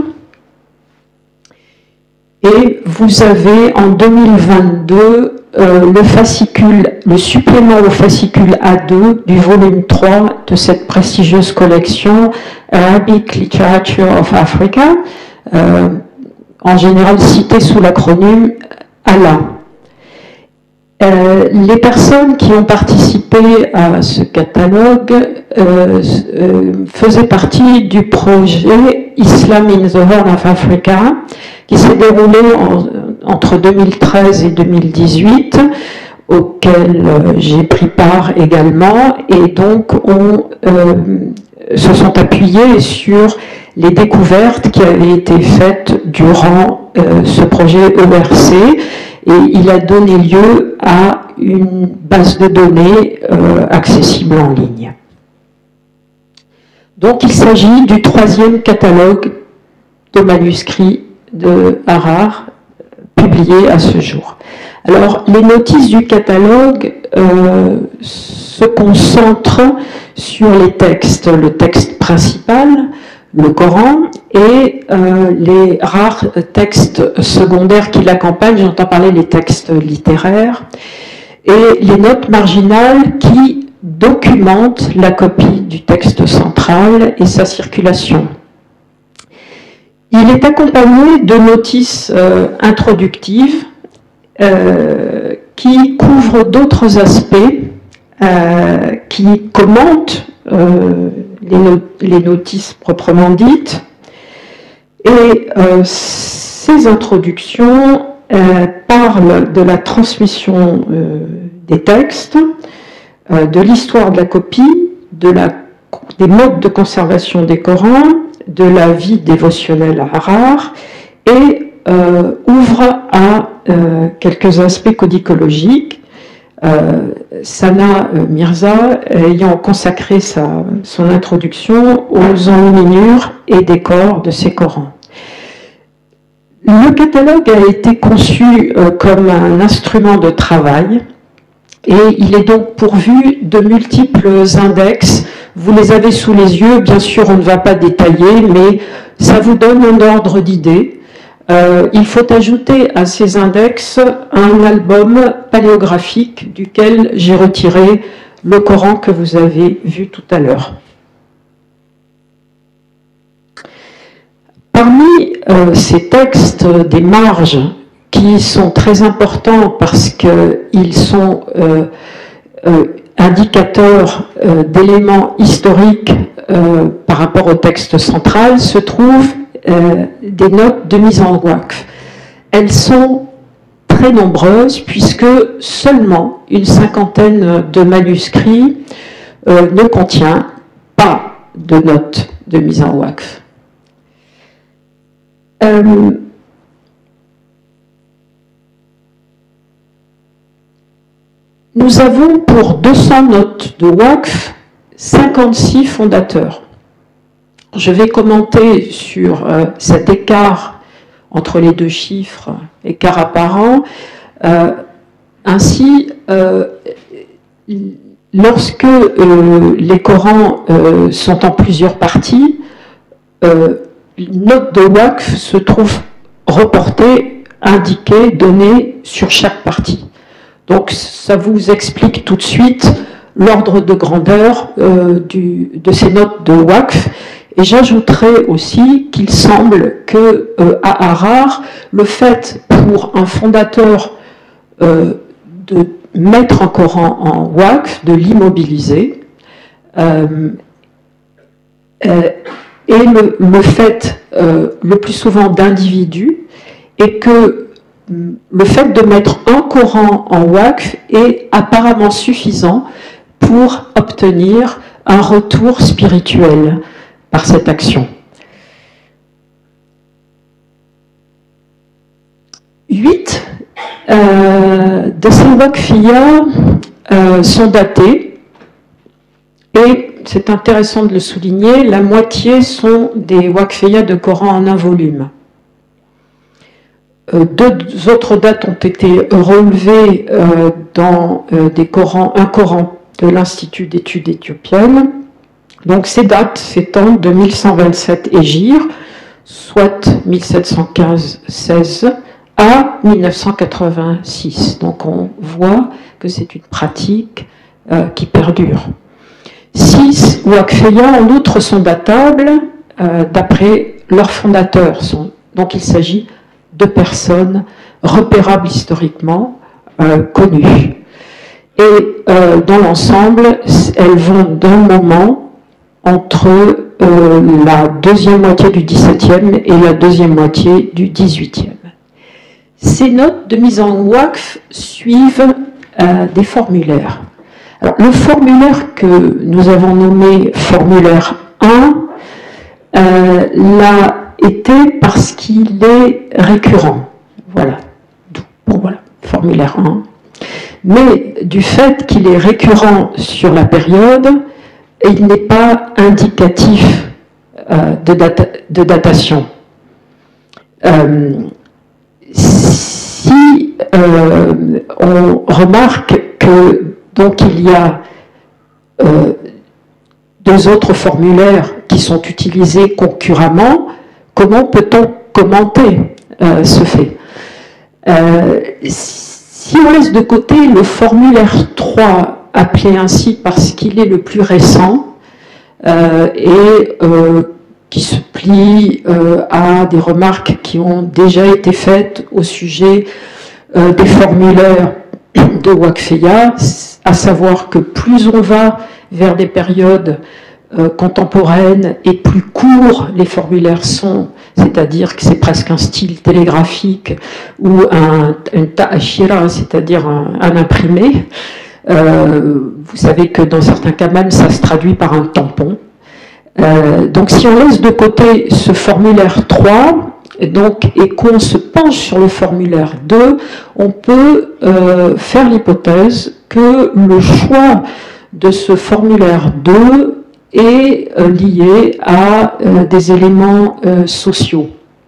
S4: Et vous avez en deux mille vingt-deux euh, le fascicule, le supplément au fascicule A deux du volume trois de cette prestigieuse collection Arabic Literature of Africa, euh, en général cité sous l'acronyme A L A. Euh, les personnes qui ont participé à ce catalogue euh, euh, faisaient partie du projet Islam in the Horn of Africa, qui s'est déroulé en, entre deux mille treize et deux mille dix-huit, auquel euh, j'ai pris part également, et donc on euh, se sont appuyés sur les découvertes qui avaient été faites durant euh, ce projet E R C, et il a donné lieu à une base de données euh, accessible en ligne. Donc il s'agit du troisième catalogue de manuscrits de Harare publié à ce jour. Alors les notices du catalogue euh, se concentrent sur les textes, le texte principal, le Coran, et euh, les rares textes secondaires qui l'accompagnent, j'entends parler des textes littéraires, et les notes marginales qui documentent la copie du texte central et sa circulation. Il est accompagné de notices euh, introductives euh, qui couvrent d'autres aspects, euh, qui commentent euh, les, no les notices proprement dites. Et euh, ces introductions euh, parlent de la transmission euh, des textes, euh, de l'histoire de la copie, de la, des modes de conservation des Corans, de la vie dévotionnelle à Harare, et euh, ouvre à euh, quelques aspects codicologiques. Euh, Sana Mirza ayant consacré sa, son introduction aux enluminures et décors de ces Corans. Le catalogue a été conçu euh, comme un instrument de travail, et il est donc pourvu de multiples index. Vous les avez sous les yeux, bien sûr on ne va pas détailler, mais ça vous donne un ordre d'idée. Euh, il faut ajouter à ces index un album paléographique duquel j'ai retiré le Coran que vous avez vu tout à l'heure. Parmi euh, ces textes des marges qui sont très importants parce qu'ils sont euh, euh, indicateurs euh, d'éléments historiques euh, par rapport au texte central, se trouvent euh, des notes de mise en waqf. Elles sont très nombreuses puisque seulement une cinquantaine de manuscrits euh, ne contient pas de notes de mise en waqf. Euh, Nous avons pour deux cents notes de waqf cinquante-six fondateurs. Je vais commenter sur euh, cet écart entre les deux chiffres, écart apparent. Euh, ainsi, euh, lorsque euh, les Corans euh, sont en plusieurs parties, euh, une note de waqf se trouve reportée, indiquée, donnée sur chaque partie. Donc ça vous explique tout de suite l'ordre de grandeur euh, du, de ces notes de waqf. Et j'ajouterai aussi qu'il semble que euh, à Harare, le fait pour un fondateur euh, de mettre un Coran en waqf, de l'immobiliser, euh, euh, et le, le fait euh, le plus souvent d'individus, et que le fait de mettre un Coran en waqf est apparemment suffisant pour obtenir un retour spirituel par cette action. Huit, euh, de ces Waqfiyas euh, sont datés, et c'est intéressant de le souligner, la moitié sont des Waqfiyas de Coran en un volume. Euh, deux autres dates ont été relevées euh, dans euh, des Corans, un Coran de l'Institut d'études éthiopiennes. Donc ces dates s'étendent de mille cent vingt-sept Hégire, soit mille sept cent quinze seize, à mille neuf cent quatre-vingt-six. Donc on voit que c'est une pratique euh, qui perdure. Six Waqfiyas en outre sont datables euh, d'après leurs fondateurs. Sont, donc il s'agit de personnes repérables historiquement, euh, connues. Et euh, dans l'ensemble, elles vont d'un moment entre euh, la deuxième moitié du dix-septième et la deuxième moitié du dix-huitième. Ces notes de mise en waqf suivent euh, des formulaires. Alors, le formulaire que nous avons nommé formulaire un euh, l'a été parce qu'il est récurrent. Voilà. Bon, voilà, formulaire un. Mais du fait qu'il est récurrent sur la période, il n'est pas indicatif euh, de, data, de datation. Euh, si euh, on remarque que donc il y a euh, deux autres formulaires qui sont utilisés concurremment, comment peut-on commenter euh, ce fait? euh, Si on laisse de côté le formulaire trois, appelé ainsi parce qu'il est le plus récent euh, et euh, qui se plie euh, à des remarques qui ont déjà été faites au sujet euh, des formulaires de Waqfiyya, à savoir que plus on va vers des périodes euh, contemporaines et plus courts les formulaires sont, c'est-à-dire que c'est presque un style télégraphique ou un, un ta'ashira, c'est-à-dire un, un imprimé. Euh, vous savez que dans certains cas même, ça se traduit par un tampon. Euh, donc si on laisse de côté ce formulaire trois, et, donc, et qu'on se penche sur le formulaire deux, on peut euh, faire l'hypothèse que le choix de ce formulaire deux est euh, lié à euh, des éléments euh, sociaux.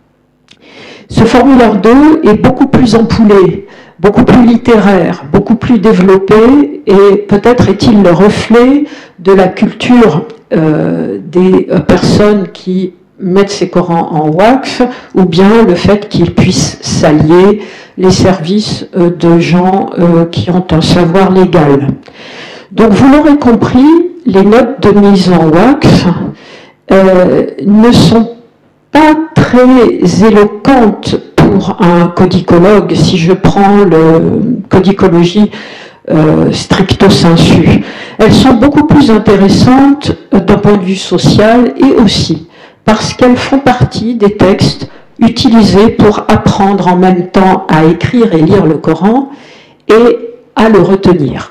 S4: Ce formulaire deux est beaucoup plus ampoulé, beaucoup plus littéraire, beaucoup plus développé, et peut-être est-il le reflet de la culture euh, des euh, personnes qui mettent ces Corans en waqf, ou bien le fait qu'ils puissent s'allier les services euh, de gens euh, qui ont un savoir légal. Donc vous l'aurez compris, les notes de mise en waqf euh, ne sont pas très éloquentes pour un codicologue, si je prends le codicologie euh, stricto sensu. Elles sont beaucoup plus intéressantes d'un point de vue social et aussi parce qu'elles font partie des textes utilisés pour apprendre en même temps à écrire et lire le Coran et à le retenir.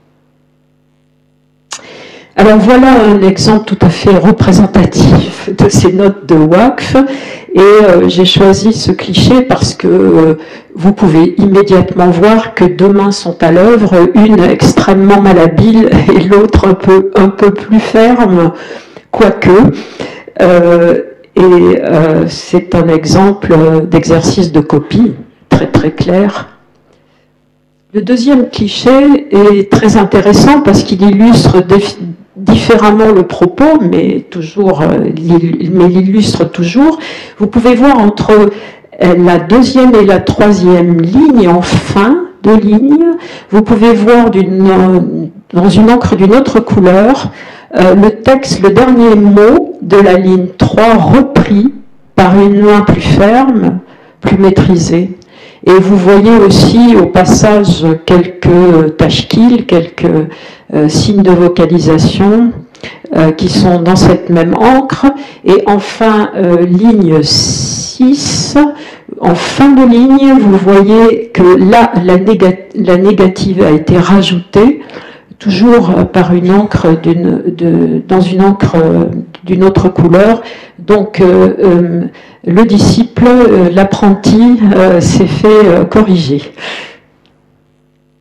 S4: Alors voilà un exemple tout à fait représentatif de ces notes de waqf, et euh, j'ai choisi ce cliché parce que euh, vous pouvez immédiatement voir que deux mains sont à l'œuvre, une extrêmement malhabile et l'autre un peu, un peu plus ferme, quoique. Euh, et euh, c'est un exemple d'exercice de copie très très clair. Le deuxième cliché est très intéressant parce qu'il illustre différemment le propos, mais toujours, mais l'illustre toujours. Vous pouvez voir entre la deuxième et la troisième ligne, en fin de ligne, vous pouvez voir d'une, dans une encre d'une autre couleur, euh, le texte, le dernier mot de la ligne trois repris par une main plus ferme, plus maîtrisée. Et vous voyez aussi au passage quelques tashkil, quelques euh, signes de vocalisation euh, qui sont dans cette même encre. Et enfin, euh, ligne six, en fin de ligne, vous voyez que là, la, négat la négative a été rajoutée, toujours par une encre d'une, de, dans une encre d'une autre couleur. Donc, euh, euh, le disciple, euh, l'apprenti, euh, s'est fait euh, corriger.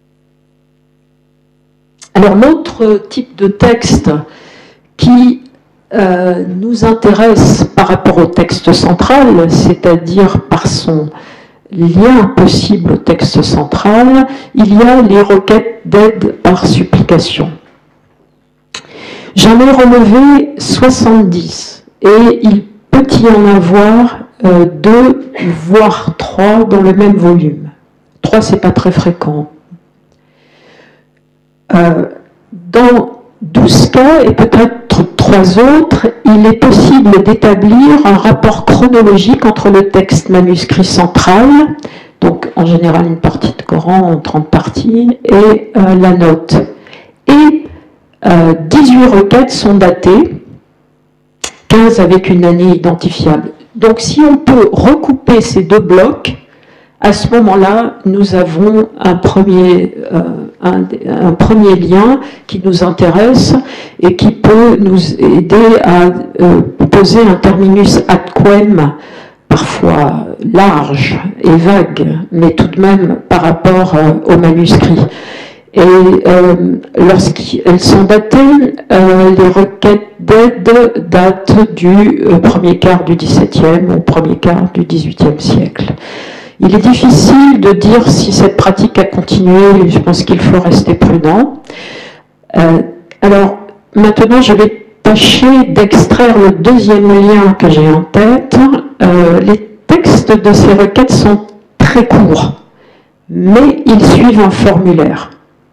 S4: Alors l'autre type de texte qui euh, nous intéresse par rapport au texte central, c'est-à-dire par son lien possible au texte central, il y a les requêtes d'aide par supplication. J'en ai relevé soixante-dix et il peut y en avoir euh, deux, voire trois dans le même volume. Trois, c'est pas très fréquent. Euh, dans douze cas, et peut-être trois autres, il est possible d'établir un rapport chronologique entre le texte manuscrit central, donc en général une partie de Coran en trente parties, et euh, la note. Et euh, dix-huit requêtes sont datées, quinze avec une année identifiable. Donc si on peut recouper ces deux blocs, à ce moment-là, nous avons un premier, euh, un, un premier lien qui nous intéresse et qui peut nous aider à euh, poser un terminus ad quem, parfois large et vague, mais tout de même par rapport euh, au manuscrit. Et euh, lorsqu'elles sont datées, euh, les requêtes d'aide datent du euh, premier quart du dix-septième au premier quart du dix-huitième siècle. Il est difficile de dire si cette pratique a continué, je pense qu'il faut rester prudent. Euh, alors, maintenant, je vais tâcher d'extraire le deuxième lien que j'ai en tête. Euh, les textes de ces requêtes sont très courts, mais ils suivent un formulaire.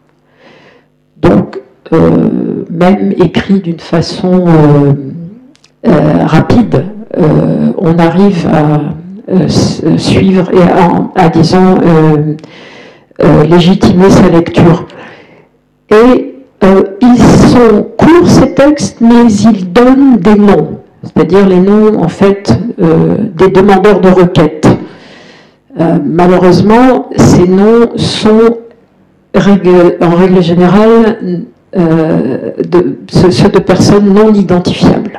S4: Donc, euh, même écrit d'une façon euh, euh, rapide, euh, on arrive à Euh, suivre et à, à disons, euh, euh, légitimer sa lecture. Et euh, ils sont courts, ces textes, mais ils donnent des noms, c'est-à-dire les noms, en fait, euh, des demandeurs de requêtes. Euh, malheureusement, ces noms sont, règle, en règle générale, euh, de, ceux de personnes non identifiables.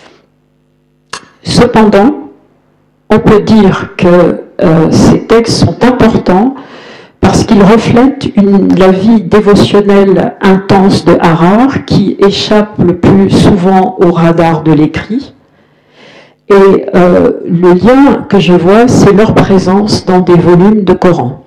S4: Cependant, on peut dire que euh, ces textes sont importants parce qu'ils reflètent une, la vie dévotionnelle intense de Harar qui échappe le plus souvent au radar de l'écrit. Et euh, le lien que je vois, c'est leur présence dans des volumes de Coran.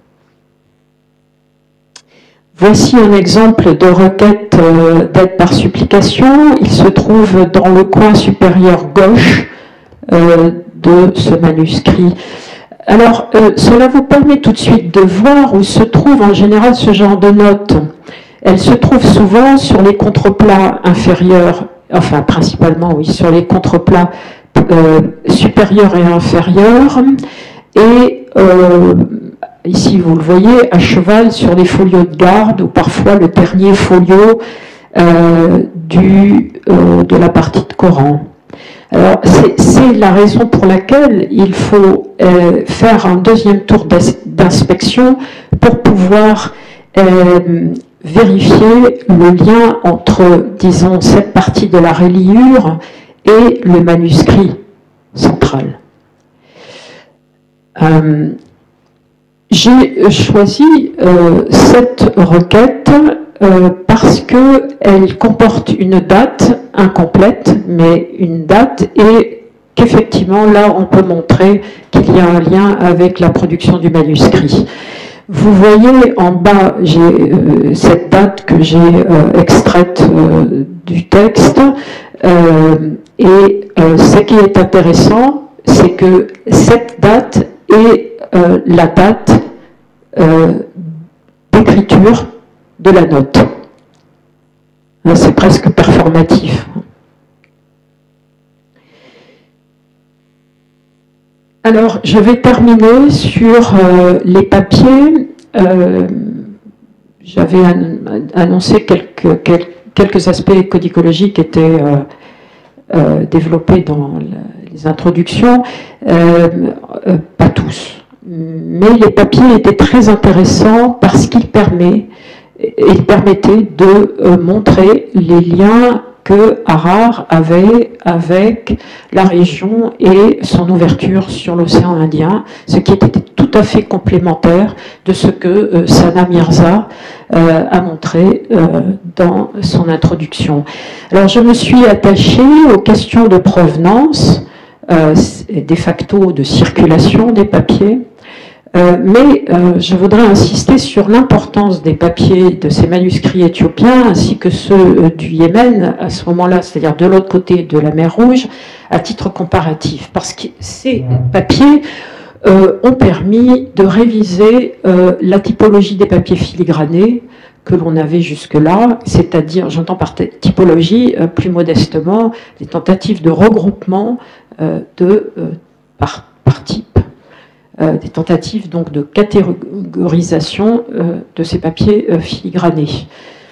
S4: Voici un exemple de requête euh, d'aide par supplication. Il se trouve dans le coin supérieur gauche euh, de ce manuscrit. Alors, euh, cela vous permet tout de suite de voir où se trouve en général ce genre de notes. Elles se trouvent souvent sur les contreplats inférieurs, enfin principalement, oui, sur les contreplats euh, supérieurs et inférieurs, et euh, ici vous le voyez, à cheval sur les folios de garde, ou parfois le dernier folio euh, du, euh, de la partie de Coran. Alors, c'est la raison pour laquelle il faut euh, faire un deuxième tour d'inspection pour pouvoir euh, vérifier le lien entre, disons, cette partie de la reliure et le manuscrit central. Euh, J'ai choisi euh, cette requête Euh, parce qu'elle comporte une date incomplète, mais une date, et qu'effectivement, là, on peut montrer qu'il y a un lien avec la production du manuscrit. Vous voyez en bas, j'ai euh, cette date que j'ai euh, extraite euh, du texte, euh, et euh, ce qui est intéressant, c'est que cette date est euh, la date euh, d'écriture de la note. C'est presque performatif. Alors, je vais terminer sur euh, les papiers. Euh, J'avais an annoncé quelques, quelques, quelques aspects codicologiques qui étaient euh, euh, développés dans la, les introductions. Euh, euh, pas tous. Mais les papiers étaient très intéressants parce qu'ils permettent il permettait de euh, montrer les liens que Harar avait avec la région et son ouverture sur l'océan Indien, ce qui était tout à fait complémentaire de ce que euh, Sana Mirza euh, a montré euh, dans son introduction. Alors je me suis attachée aux questions de provenance, euh, de facto de circulation des papiers, Euh, mais euh, je voudrais insister sur l'importance des papiers de ces manuscrits éthiopiens ainsi que ceux euh, du Yémen à ce moment-là, c'est-à-dire de l'autre côté de la mer Rouge, à titre comparatif, parce que ces papiers euh, ont permis de réviser euh, la typologie des papiers filigranés que l'on avait jusque-là, c'est-à-dire, j'entends par typologie, euh, plus modestement, des tentatives de regroupement euh, de, euh, par, par type. Euh, des tentatives donc de catégorisation euh, de ces papiers euh, filigranés.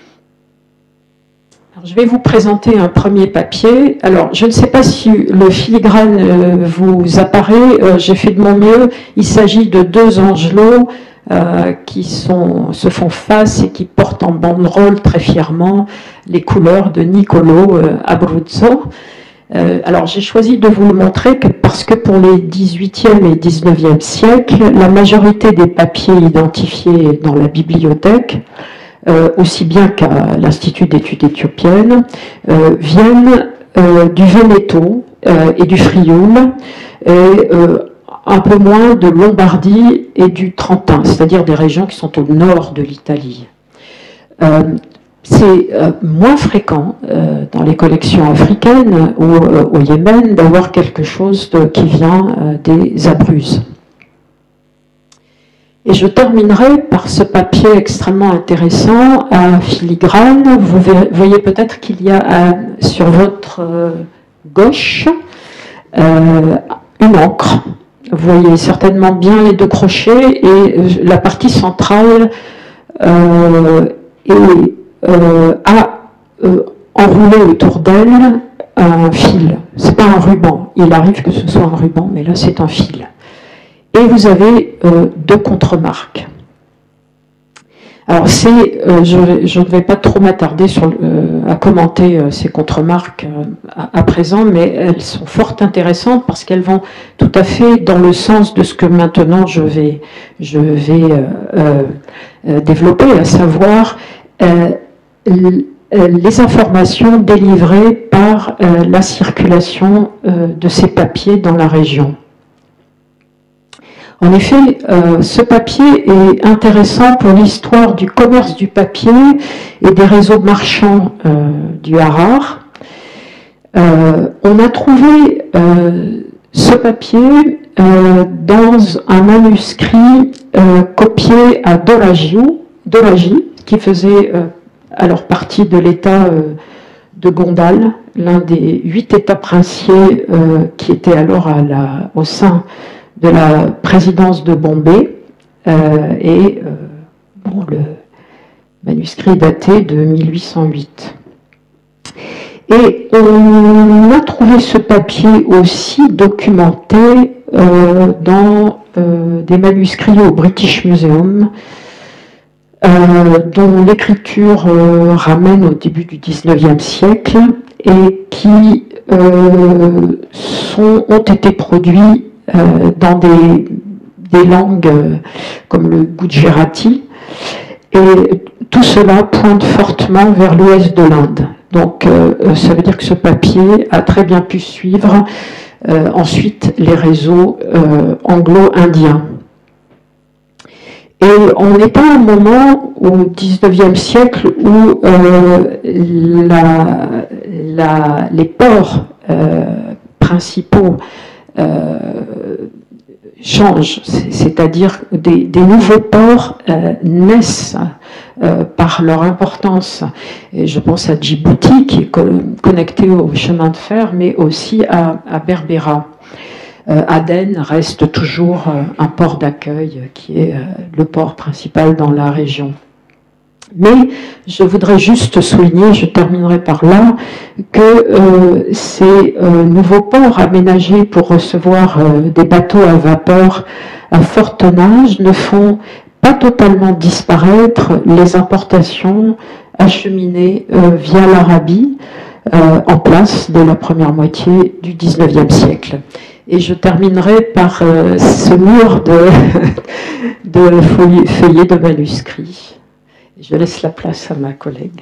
S4: Alors, je vais vous présenter un premier papier. Alors, je ne sais pas si le filigrane euh, vous apparaît, euh, j'ai fait de mon mieux. Il s'agit de deux angelots euh, qui sont, se font face et qui portent en banderole très fièrement les couleurs de Niccolò euh, Abruzzo. Euh, alors j'ai choisi de vous le montrer que parce que pour les dix-huitième et dix-neuvième siècles, la majorité des papiers identifiés dans la bibliothèque, euh, aussi bien qu'à l'Institut d'études éthiopiennes, euh, viennent euh, du Veneto euh, et du Frioul, et euh, un peu moins de Lombardie et du Trentin, c'est-à-dire des régions qui sont au nord de l'Italie. Euh, C'est euh, moins fréquent euh, dans les collections africaines ou euh, au Yémen d'avoir quelque chose de, qui vient euh, des Abruzzes. Et je terminerai par ce papier extrêmement intéressant à filigrane. Vous voyez peut-être qu'il y a euh, sur votre euh, gauche euh, une encre. Vous voyez certainement bien les deux crochets et euh, la partie centrale euh, est Euh, a euh, enroulé autour d'elle un fil. C'est pas un ruban. Il arrive que ce soit un ruban, mais là c'est un fil. Et vous avez euh, deux contre-marques. Alors c'est, euh, je, je ne vais pas trop m'attarder sur euh, à commenter euh, ces contre-marques euh, à, à présent, mais elles sont fort intéressantes parce qu'elles vont tout à fait dans le sens de ce que maintenant je vais, je vais euh, euh, développer, à savoir euh, les informations délivrées par euh, la circulation euh, de ces papiers dans la région. En effet, euh, ce papier est intéressant pour l'histoire du commerce du papier et des réseaux marchands euh, du Harar. Euh, on a trouvé euh, ce papier euh, dans un manuscrit euh, copié à Dolagi, Dolagi qui faisait euh, alors partie de l'État euh, de Gondal, l'un des huit États princiers euh, qui était alors à la, au sein de la présidence de Bombay, euh, et euh, bon, le manuscrit daté de mille huit cent huit. Et on a trouvé ce papier aussi documenté euh, dans euh, des manuscrits au British Museum, Euh, dont l'écriture euh, ramène au début du dix-neuvième siècle et qui euh, sont, ont été produits euh, dans des, des langues euh, comme le Gujarati, et tout cela pointe fortement vers l'ouest de l'Inde. Donc euh, ça veut dire que ce papier a très bien pu suivre euh, ensuite les réseaux euh, anglo-indiens. Et on est à un moment au dix-neuvième siècle où euh, la, la, les ports euh, principaux euh, changent, c'est-à-dire des, des nouveaux ports euh, naissent euh, par leur importance. Et je pense à Djibouti qui est connecté au chemin de fer, mais aussi à, à Berbera. Euh, Aden reste toujours euh, un port d'accueil euh, qui est euh, le port principal dans la région. Mais je voudrais juste souligner, je terminerai par là, que euh, ces euh, nouveaux ports aménagés pour recevoir euh, des bateaux à vapeur à fort tonnage ne font pas totalement disparaître les importations acheminées euh, via l'Arabie euh, en place dès la première moitié du dix-neuvième siècle. Et je terminerai par euh, ce mur de, de feuillets, feuillets de manuscrits. Je laisse la place à ma collègue.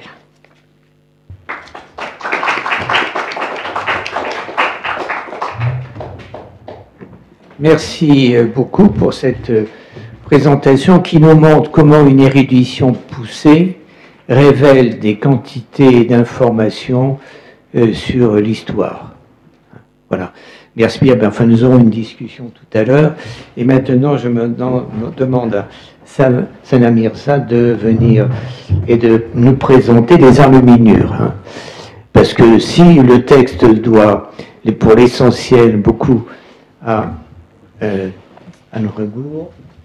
S2: Merci beaucoup pour cette présentation qui nous montre comment une érudition poussée révèle des quantités d'informations euh, sur l'histoire. Voilà. Merci bien. Enfin, nous aurons une discussion tout à l'heure. Et maintenant, je me demande à Sana Mirza de venir et de nous présenter les enluminures. Hein. Parce que si le texte doit, pour l'essentiel, beaucoup à euh, Anne Rebourg,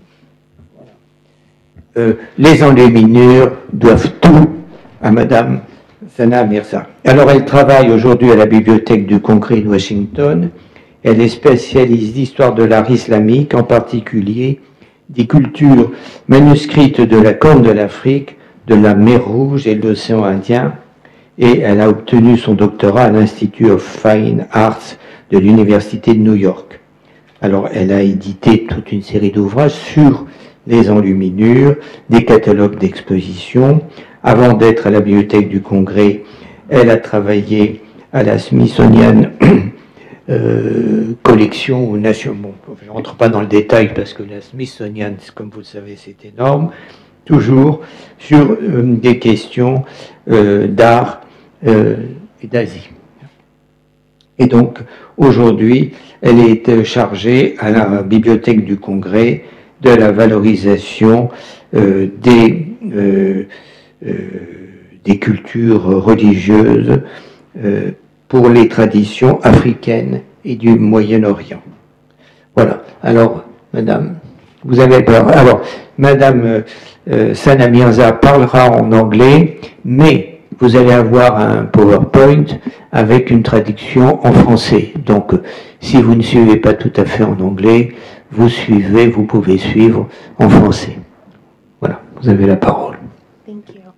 S2: euh, les enluminures doivent tout à Madame Sana Mirza. Alors, elle travaille aujourd'hui à la Bibliothèque du Congrès de Washington. Elle est spécialiste d'histoire de l'art islamique, en particulier des cultures manuscrites de la Corne de l'Afrique, de la mer Rouge et de l'océan Indien. Et elle a obtenu son doctorat à l'Institute of Fine Arts de l'Université de New York. Alors, elle a édité toute une série d'ouvrages sur les enluminures, des catalogues d'exposition. Avant d'être à la Bibliothèque du Congrès, elle a travaillé à la Smithsonian euh, Collection ou Nation. Bon, je ne rentre pas dans le détail parce que la Smithsonian, comme vous le savez, c'est énorme. Toujours sur euh, des questions euh, d'art euh, et d'Asie. Et donc, aujourd'hui, elle est chargée à la Bibliothèque du Congrès de la valorisation euh, des, euh, euh, des cultures religieuses euh, pour les traditions africaines et du Moyen-Orient. Voilà. Alors, Madame, vous avez peur. Alors, Madame euh, Sana Mirza parlera en anglais, mais vous allez avoir un PowerPoint avec une traduction en français. Donc, si vous ne suivez pas tout à fait en anglais, vous suivez, vous pouvez suivre en français. Voilà, vous avez la parole.
S5: Thank you.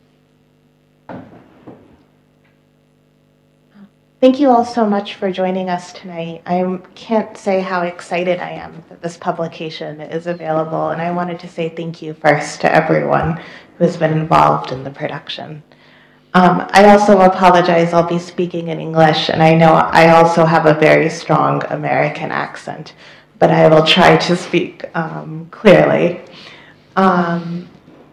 S5: Thank you all so much for joining us tonight. I can't say how excited I am that this publication is available, and I wanted to say thank you first to everyone who has been involved in the production. Um, I also apologize, I'll be speaking in English, and I know I also have a very strong American accent, but I will try to speak um, clearly. Um,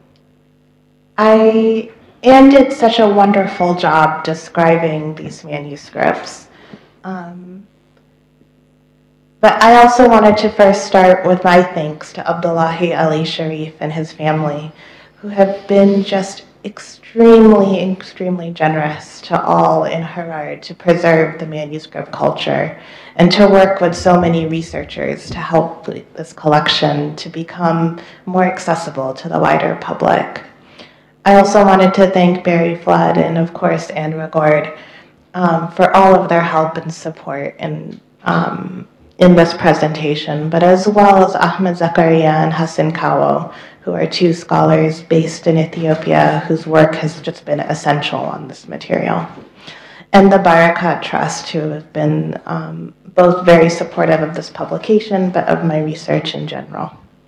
S5: I Anne did such a wonderful job describing these manuscripts. Um, but I also wanted to first start with my thanks to Abdullahi Ali Sharif and his family, who have been just extremely, extremely generous to all in Harare to preserve the manuscript culture and to work with so many researchers to help this collection to become more accessible to the wider public. I also wanted to thank Barry Flood and, of course, Anne Regord um, for all of their help and support in, um, in this presentation, but as well as Ahmed Zakaria and Hassan Kawo, who are two scholars based in Ethiopia whose work has just been essential on this material. And the Barakat Trust, who have been um, both very supportive of this publication, but of my research in general.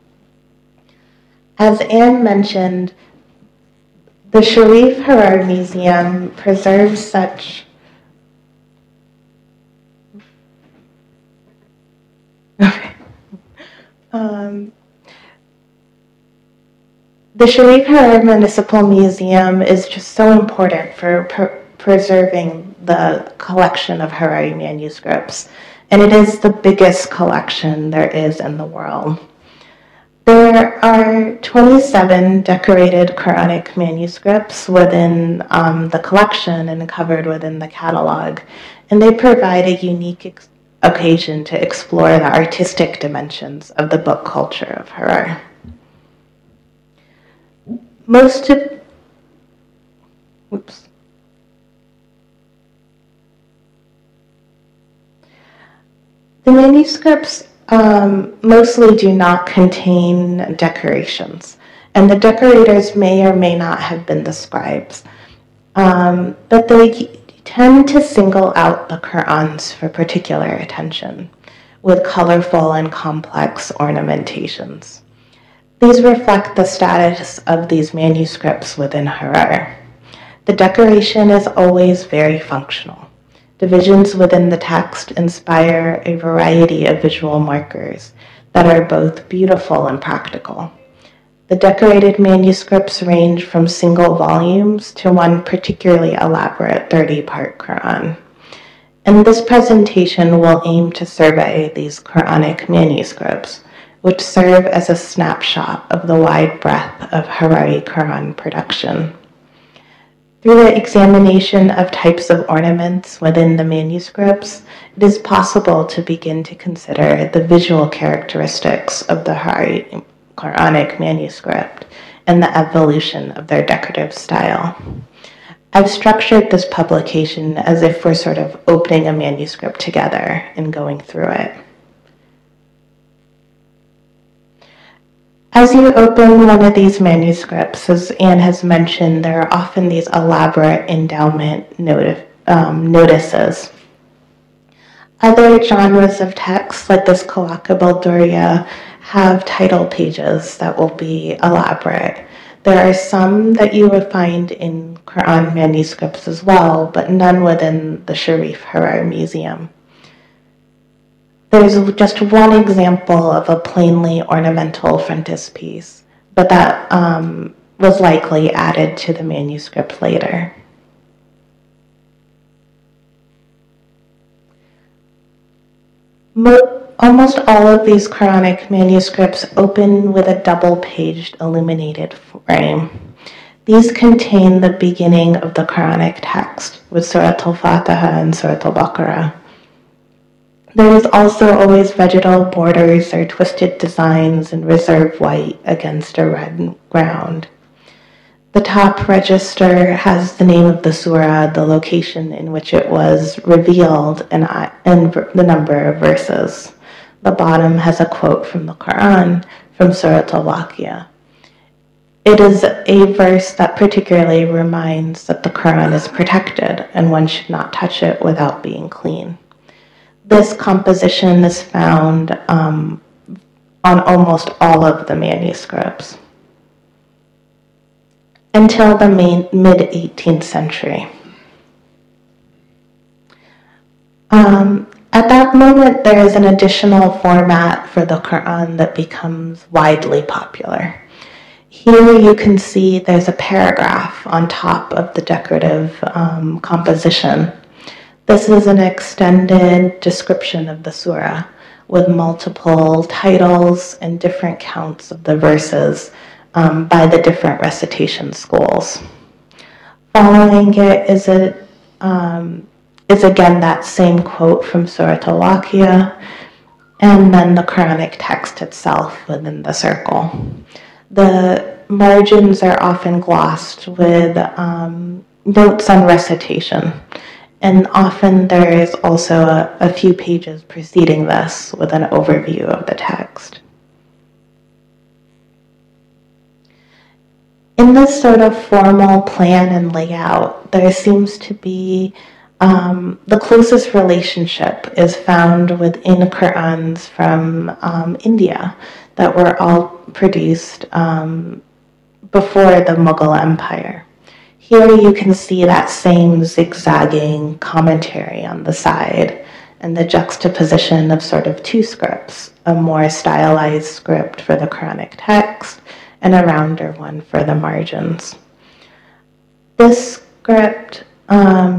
S5: As Anne mentioned, the Sharif Harar Museum preserves such okay. um, The Sharif Harar Municipal Museum is just so important for per preserving the collection of Harari manuscripts, and it is the biggest collection there is in the world. There are twenty-seven decorated Quranic manuscripts within um, the collection and covered within the catalog, and they provide a unique ex occasion to explore the artistic dimensions of the book culture of Harar. Most of, oops. The manuscripts um, mostly do not contain decorations, and the decorators may or may not have been the scribes, um, but they tend to single out the Qur'ans for particular attention. with colorful and complex ornamentations. These reflect the status of these manuscripts within Harar. The decoration is always very functional. Divisions within the text inspire a variety of visual markers that are both beautiful and practical. The decorated manuscripts range from single volumes to one particularly elaborate thirty-part Quran. And this presentation will aim to survey these Quranic manuscripts, which serve as a snapshot of the wide breadth of Harari Quran production. Through the examination of types of ornaments within the manuscripts, it is possible to begin to consider the visual characteristics of the Harari Quranic manuscript and the evolution of their decorative style. I've structured this publication as if we're sort of opening a manuscript together and going through it. As you open one of these manuscripts, as Anne has mentioned, there are often these elaborate endowment notif um, notices. Other genres of text, like this Kawakib al-Durya, have title pages that will be elaborate. There are some that you would find in Quran manuscripts as well, but none within the Sharif Harar Museum. There's just one example of a plainly ornamental frontispiece, but that um, was likely added to the manuscript later. Mo Almost all of these Quranic manuscripts open with a double-paged illuminated frame. These contain the beginning of the Quranic text with Surat al-Fatiha and Surat al-Baqarah. There is also always vegetal borders or twisted designs in reserve white against a red ground. The top register has the name of the surah, the location in which it was revealed, and, and the number of verses. The bottom has a quote from the Quran from Surat al-Waqiah. It is a verse that particularly reminds that the Quran is protected and one should not touch it without being clean. This composition is found um, on almost all of the manuscripts until the mid-eighteenth century. Um, At that moment, there is an additional format for the Quran that becomes widely popular. Here you can see there's a paragraph on top of the decorative um, composition. This is an extended description of the surah with multiple titles and different counts of the verses um, by the different recitation schools. Following it is a um, is again that same quote from Surat al-Waqiah, and then the Quranic text itself within the circle. The margins are often glossed with um, notes on recitation, and often there is also a, a few pages preceding this with an overview of the text. In this sort of formal plan and layout, there seems to be Um, the closest relationship is found within Qurans from um, India that were all produced um, before the Mughal Empire. Here you can see that same zigzagging commentary on the side and the juxtaposition of sort of two scripts, a more stylized script for the Quranic text and a rounder one for the margins. This script um,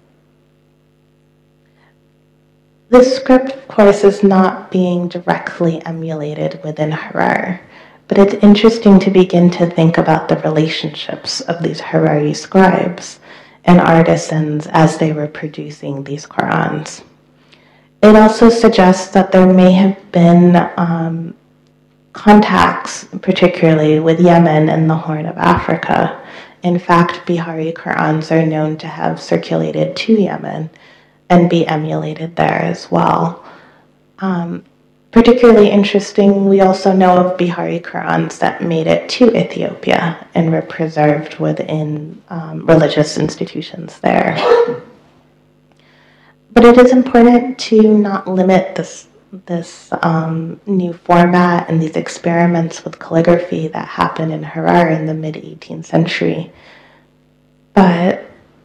S5: This script, of course, is not being directly emulated within Harar, but it's interesting to begin to think about the relationships of these Harari scribes and artisans as they were producing these Qurans. It also suggests that there may have been um, contacts, particularly with Yemen and the Horn of Africa. In fact, Bihari Qurans are known to have circulated to Yemen and be emulated there as well. Um, particularly interesting, we also know of Bihari Qurans that made it to Ethiopia and were preserved within um, religious institutions there. But it is important to not limit this, this um, new format and these experiments with calligraphy that happened in Harar in the mid eighteenth century. But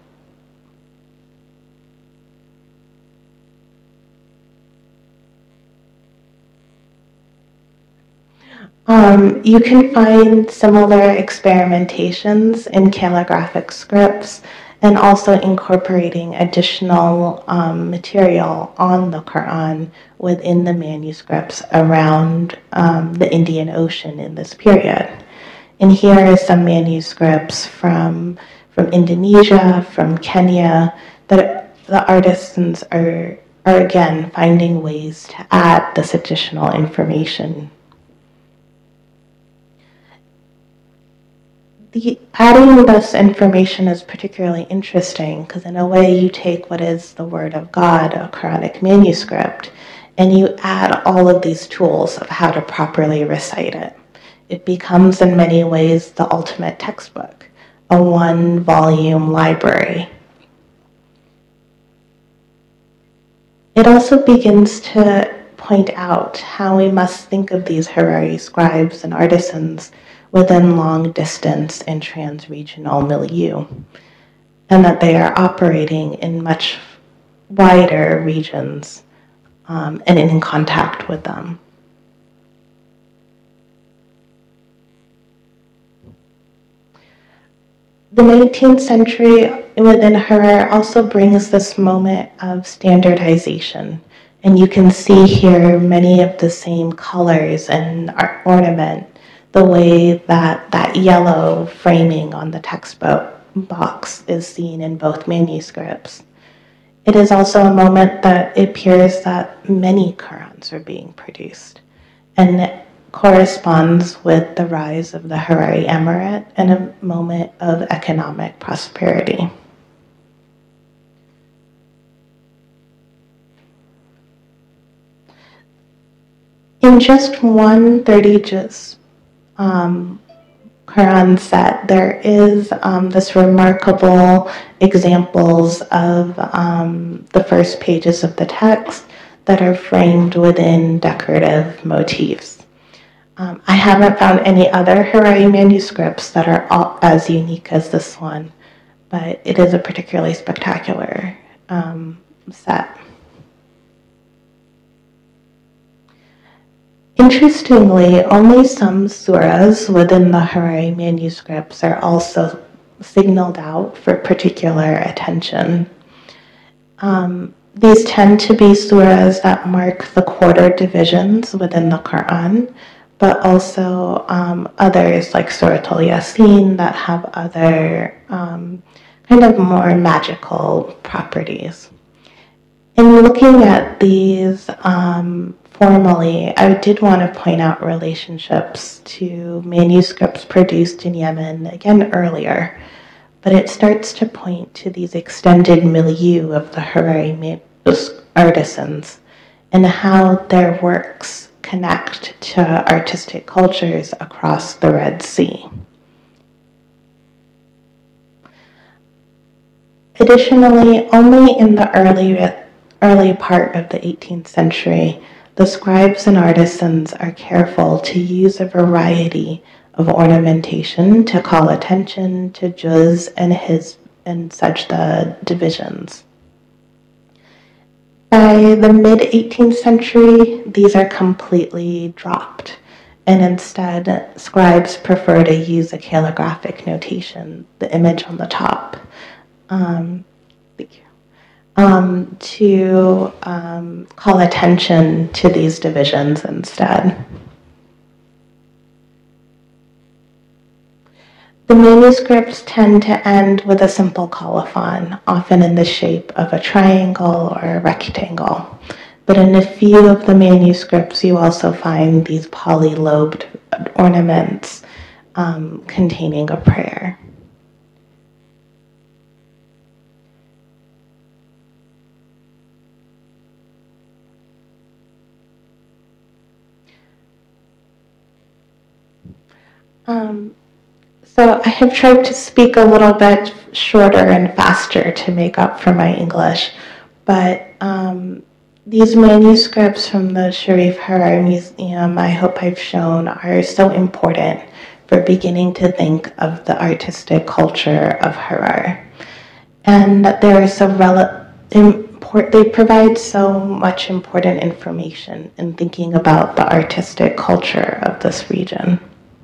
S5: Um, you can find similar experimentations in calligraphic scripts and also incorporating additional um, material on the Quran within the manuscripts around um, the Indian Ocean in this period. And here are some manuscripts from, from Indonesia, from Kenya, that the artisans are, are again finding ways to add this additional information. The, adding this information is particularly interesting because in a way you take what is the Word of God, a Quranic manuscript, and you add all of these tools of how to properly recite it. It becomes in many ways the ultimate textbook, a one-volume library. It also begins to point out how we must think of these Harari scribes and artisans within long distance and trans-regional milieu, and that they are operating in much wider regions um, and in contact with them. The nineteenth century within Harar also brings this moment of standardization, and you can see here many of the same colors and ornament, the way that that yellow framing on the textbook box is seen in both manuscripts. It is also a moment that it appears that many Qurans are being produced, and it corresponds with the rise of the Harari Emirate and a moment of economic prosperity. In just one thirty juz Um, Quran set, there is um, this remarkable examples of um, the first pages of the text that are framed within decorative motifs. Um, I haven't found any other Harari manuscripts that are all as unique as this one, but it is a particularly spectacular um, set. Interestingly, only some surahs within the Harari manuscripts are also signaled out for particular attention. Um, these tend to be surahs that mark the quarter divisions within the Quran, but also um, others like Surat al-Yasin that have other um, kind of more magical properties. In looking at these um, formally, I did want to point out relationships to manuscripts produced in Yemen, again earlier, but it starts to point to these extended milieu of the Harari artisans and how their works connect to artistic cultures across the Red Sea. Additionally, only in the early, early part of the eighteenth century, the scribes and artisans are careful to use a variety of ornamentation to call attention to juz and his and sajda divisions. By the mid eighteenth century, these are completely dropped, and instead scribes prefer to use a calligraphic notation, the image on the top, um, thank you, um, to um, call attention to these divisions instead. The manuscripts tend to end with a simple colophon, often in the shape of a triangle or a rectangle. But in a few of the manuscripts, you also find these polylobed ornaments um, containing a prayer. Um, So I have tried to speak a little bit shorter and faster to make up for my English, but um, these manuscripts from the Sharif Harar Museum, I hope I've shown, are so important for beginning to think of the artistic culture of Harar. And that there are so rel- import- they provide so much important information in thinking about the artistic culture of this region.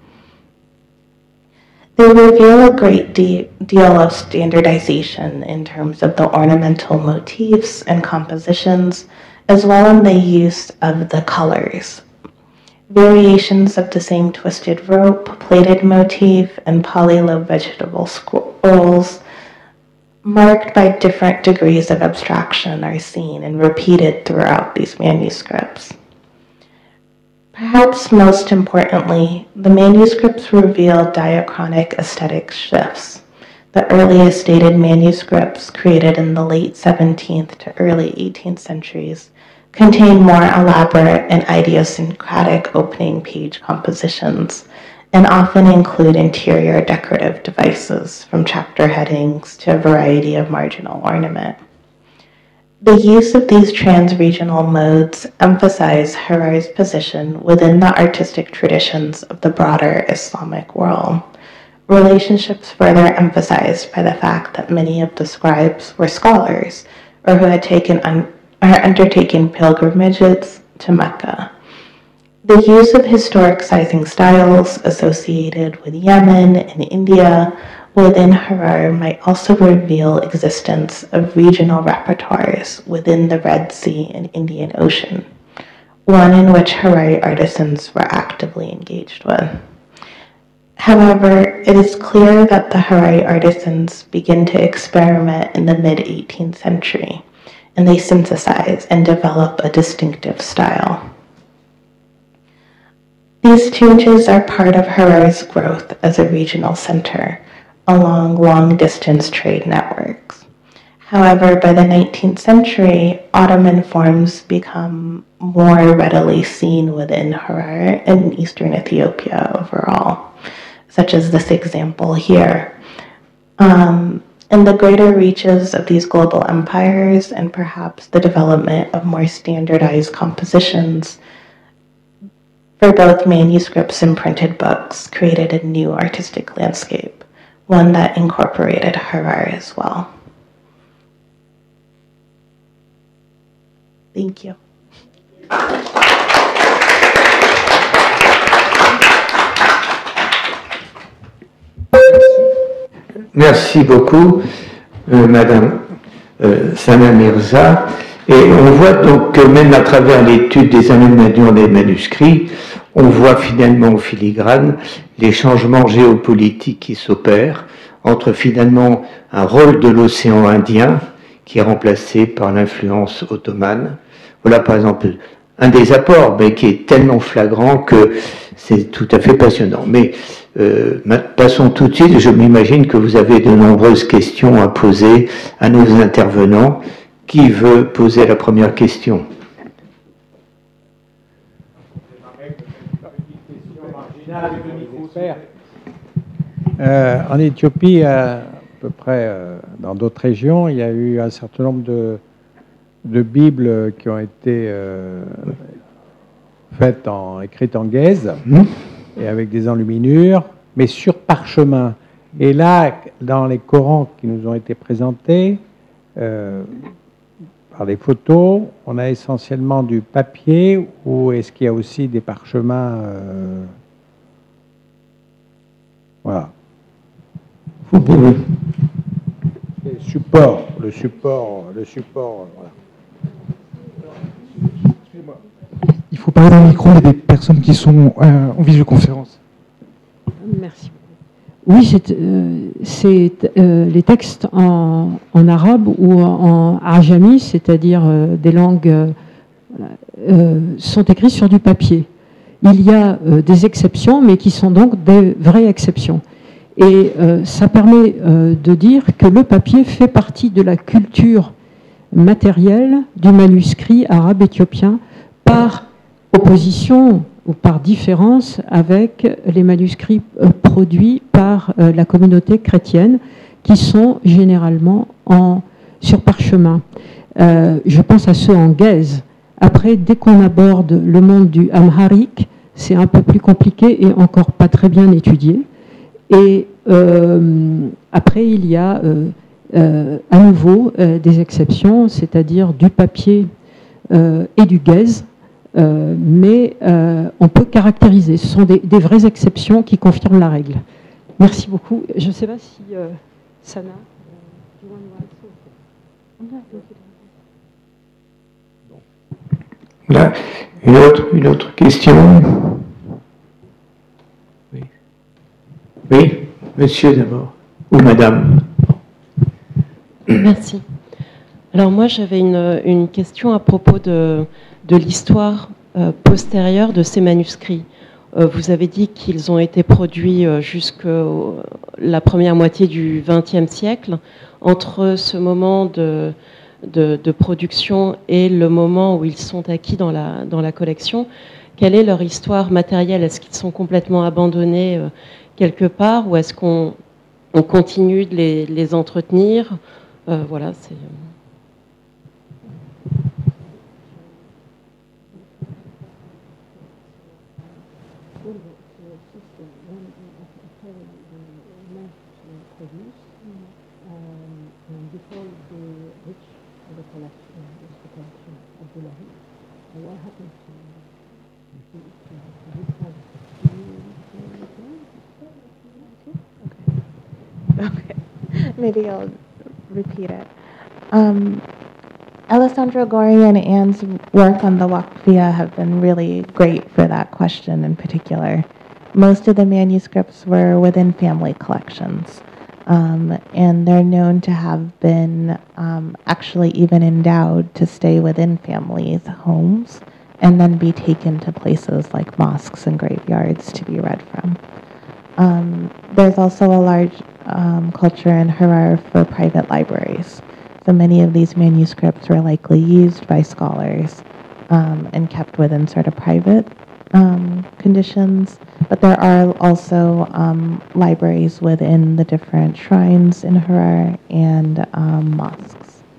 S5: They reveal a great de- deal of standardization in terms of the ornamental motifs and compositions, as well as the use of the colors. Variations of the same twisted rope, plaited motif, and polylobe vegetable scrolls, marked by different degrees of abstraction, are seen and repeated throughout these manuscripts. Perhaps most importantly, the manuscripts reveal diachronic aesthetic shifts. The earliest dated manuscripts, created in the late seventeenth to early eighteenth centuries, contain more elaborate and idiosyncratic opening page compositions, and often include interior decorative devices, from chapter headings to a variety of marginal ornament. The use of these trans-regional modes emphasize Harar's position within the artistic traditions of the broader Islamic world. Relationships further emphasized by the fact that many of the scribes were scholars or who had taken un- or undertaken pilgrimages to Mecca. The use of historic sizing styles associated with Yemen and India within Harar might also reveal existence of regional repertoires within the Red Sea and Indian Ocean, one in which Harari artisans were actively engaged with. However, it is clear that the Harari artisans begin to experiment in the mid-eighteenth century, and they synthesize and develop a distinctive style. These changes are part of Harar's growth as a regional center along long-distance trade networks. However, by the nineteenth century, Ottoman forms become more readily seen within Harar and eastern Ethiopia overall, such as this example here. Um, and the greater reaches of these global empires and perhaps the development of more standardized compositions for both manuscripts and printed books created a new artistic landscape, one that incorporated Harar as well. Thank you.
S2: Merci beaucoup, euh, Madame euh, Sana Mirza. Et on voit donc que même à travers l'étude des aménagements des manuscrits, on voit finalement au filigrane les changements géopolitiques qui s'opèrent entre finalement un rôle de l'océan Indien qui est remplacé par l'influence ottomane. Voilà par exemple un des apports, mais qui est tellement flagrant que c'est tout à fait passionnant. Mais euh, passons tout de suite, je m'imagine que vous avez de nombreuses questions à poser à nos intervenants. Qui veut poser la première question?
S6: Euh, en Éthiopie, à, à peu près euh, dans d'autres régions, il y a eu un certain nombre de, de Bibles qui ont été euh, faites en, écrites en guèze mmh. et avec des enluminures, mais sur parchemin. Et là, dans les Corans qui nous ont été présentés, euh, par les photos, on a essentiellement du papier, ou est-ce qu'il y a aussi des parchemins euh... Voilà.
S2: Vous pouvez.
S6: Le support, le support, le support, voilà.
S7: Il faut parler dans le micro, il y a des personnes qui sont euh, en visioconférence.
S4: Merci. Oui, c'est euh, euh, les textes en, en arabe ou en, en ajami, c'est-à-dire euh, des langues, euh, euh, sont écrits sur du papier. Il y a euh, des exceptions, mais qui sont donc des vraies exceptions. Et euh, ça permet euh, de dire que le papier fait partie de la culture matérielle du manuscrit arabe éthiopien par opposition ou par différence avec les manuscrits euh, produits par euh, la communauté chrétienne qui sont généralement en, sur parchemin. Euh, je pense à ceux en guèze Après, dès qu'on aborde le monde du Amharique, c'est un peu plus compliqué et encore pas très bien étudié. Et euh, après, il y a euh, euh, à nouveau euh, des exceptions, c'est-à-dire du papier euh, et du gaze, euh, mais euh, on peut caractériser. Ce sont des, des vraies exceptions qui confirment la règle. Merci beaucoup. Je ne sais pas si euh, Sana...
S2: Là, une autre, une autre question. Oui, oui, monsieur d'abord, ou madame.
S8: Merci. Alors moi, j'avais une, une question à propos de, de l'histoire euh, postérieure de ces manuscrits. Euh, vous avez dit qu'ils ont été produits euh, jusqu'à la première moitié du vingtième siècle. Entre ce moment de... De, de production et le moment où ils sont acquis dans la, dans la collection, quelle est leur histoire matérielle? Est-ce qu'ils sont complètement abandonnés euh, quelque part ou est-ce qu'on on continue de les, les entretenir? euh, Voilà, c'est...
S5: Okay, maybe I'll repeat it. Um, Alessandro Gori and Anne's work on the Waqfiyah have been really great for that question in particular. Most of the manuscripts were within family collections, um, and they're known to have been um, actually even endowed to stay within families' homes and then be taken to places like mosques and graveyards to be read from. Um, there's also a large um, culture in Harar for private libraries. So many of these manuscripts were likely used by scholars um, and kept within sort of private um, conditions. But there are also um, libraries within the different shrines in Harar and um, mosques.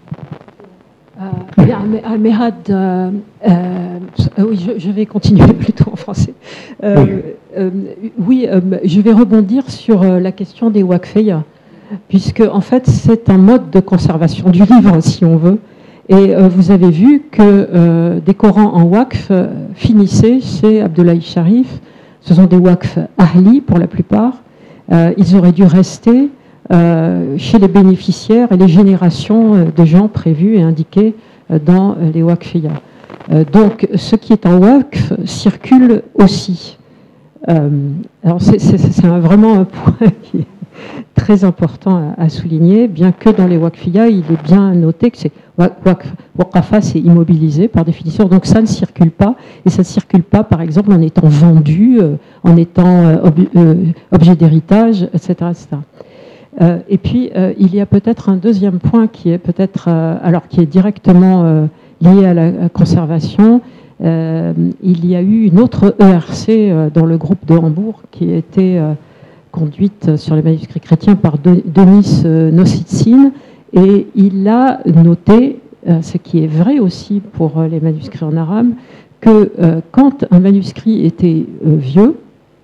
S4: Euh, bien, Al-Mehad, euh, euh, oui, je, je vais continuer plutôt en français. Euh, oui, euh, oui euh, je vais rebondir sur euh, la question des Waqfiyya, puisque en fait c'est un mode de conservation du livre, si on veut. Et euh, vous avez vu que euh, des Corans en Waqf euh, finissaient chez Abdullahi Sharif. Ce sont des Waqf Ahli pour la plupart. Euh, ils auraient dû rester Euh, chez les bénéficiaires et les générations euh, de gens prévus et indiqués euh, dans euh, les Waqfiyya. Euh, donc, ce qui est en Waqf circule aussi. Euh, alors, c'est vraiment un point qui est très important à, à souligner, bien que dans les Waqfiyya, il est bien noté que c'est Waqafa, c'est immobilisé par définition, donc ça ne circule pas, et ça ne circule pas, par exemple, en étant vendu, euh, en étant euh, ob euh, objet d'héritage, et cetera, et cetera. Euh, et puis, euh, il y a peut-être un deuxième point qui est peut-être, euh, alors qui est directement euh, lié à la, à la conservation. Euh, il y a eu une autre E R C euh, dans le groupe de Hambourg qui a été euh, conduite sur les manuscrits chrétiens par de, Denis euh, Nositsine, et il a noté, euh, ce qui est vrai aussi pour euh, les manuscrits en arabe, que euh, quand un manuscrit était euh, vieux,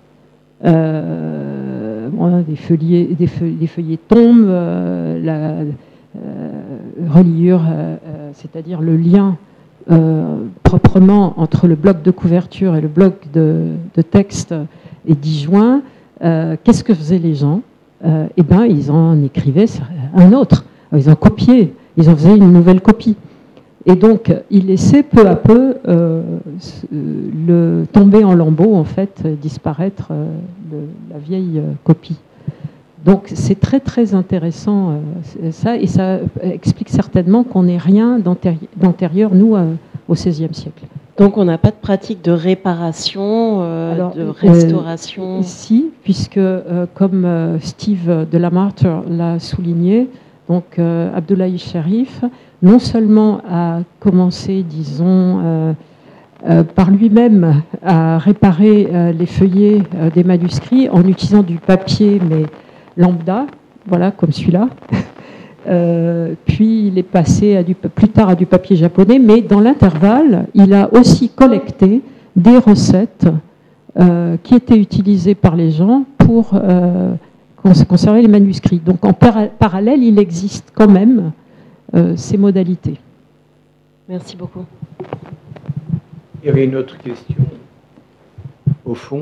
S4: Euh, bon, des, feuillets, des, feuillets, des feuillets tombent, euh, la euh, reliure, euh, c'est-à-dire le lien euh, proprement entre le bloc de couverture et le bloc de, de texte est disjoint. Euh, Qu'est-ce que faisaient les gens? euh, Eh bien, ils en écrivaient un autre, ils en copiaient, ils en faisaient une nouvelle copie. Et donc, il laissait peu à peu euh, le, tomber en lambeaux, en fait, disparaître euh, le, la vieille euh, copie. Donc, c'est très, très intéressant, euh, ça, et ça explique certainement qu'on n'ait rien d'antérieur, nous, euh, au seizième siècle.
S8: Donc, on n'a pas de pratique de réparation, euh, Alors, de restauration
S4: euh, Si, puisque, euh, comme euh, Steve de la Martyr l'a souligné, donc euh, Abdullahi Sharif, non seulement a commencé, disons, euh, euh, par lui-même à réparer euh, les feuillets euh, des manuscrits en utilisant du papier, mais lambda, voilà, comme celui-là, euh, puis il est passé à du, plus tard à du papier japonais, mais dans l'intervalle, il a aussi collecté des recettes euh, qui étaient utilisées par les gens pour euh, conserver les manuscrits. Donc en para parallèle, il existe quand même euh, ces modalités.
S8: Merci beaucoup.
S2: Il y avait une autre question, au fond.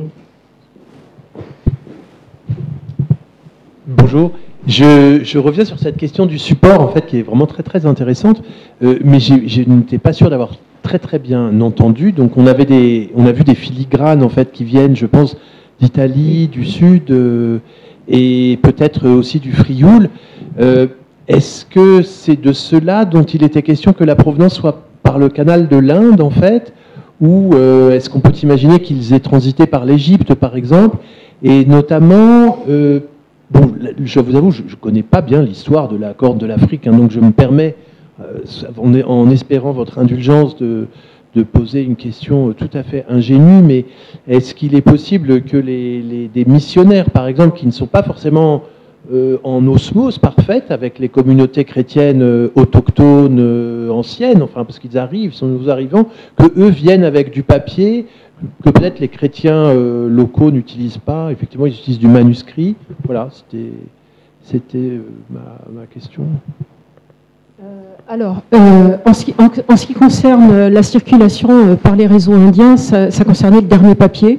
S9: Bonjour. Je, je reviens sur cette question du support, en fait, qui est vraiment très très intéressante, euh, mais je n'étais pas sûr d'avoir très très bien entendu. Donc on avait des, on a vu des filigranes en fait qui viennent, je pense, d'Italie, du Sud euh, et peut-être aussi du Frioul. Euh, Est-ce que c'est de cela dont il était question, que la provenance soit par le canal de l'Inde en fait, ou euh, est-ce qu'on peut imaginer qu'ils aient transité par l'Égypte par exemple, et notamment euh, bon, je vous avoue, je ne connais pas bien l'histoire de la Corne de l'Afrique, hein, donc je me permets, euh, en, en espérant votre indulgence, de, de poser une question tout à fait ingénue, mais est-ce qu'il est possible que les, les, des missionnaires, par exemple, qui ne sont pas forcément euh, en osmose parfaite avec les communautés chrétiennes euh, autochtones euh, anciennes, enfin, parce qu'ils arrivent, sont nouveaux arrivants, que eux viennent avec du papier, que peut-être les chrétiens euh, locaux n'utilisent pas, effectivement ils utilisent du manuscrit. Voilà, c'était c'était euh, ma, ma question.
S4: Euh, alors, euh, en, ce qui, en, en ce qui concerne la circulation euh, par les réseaux indiens, ça, ça concernait le dernier papier.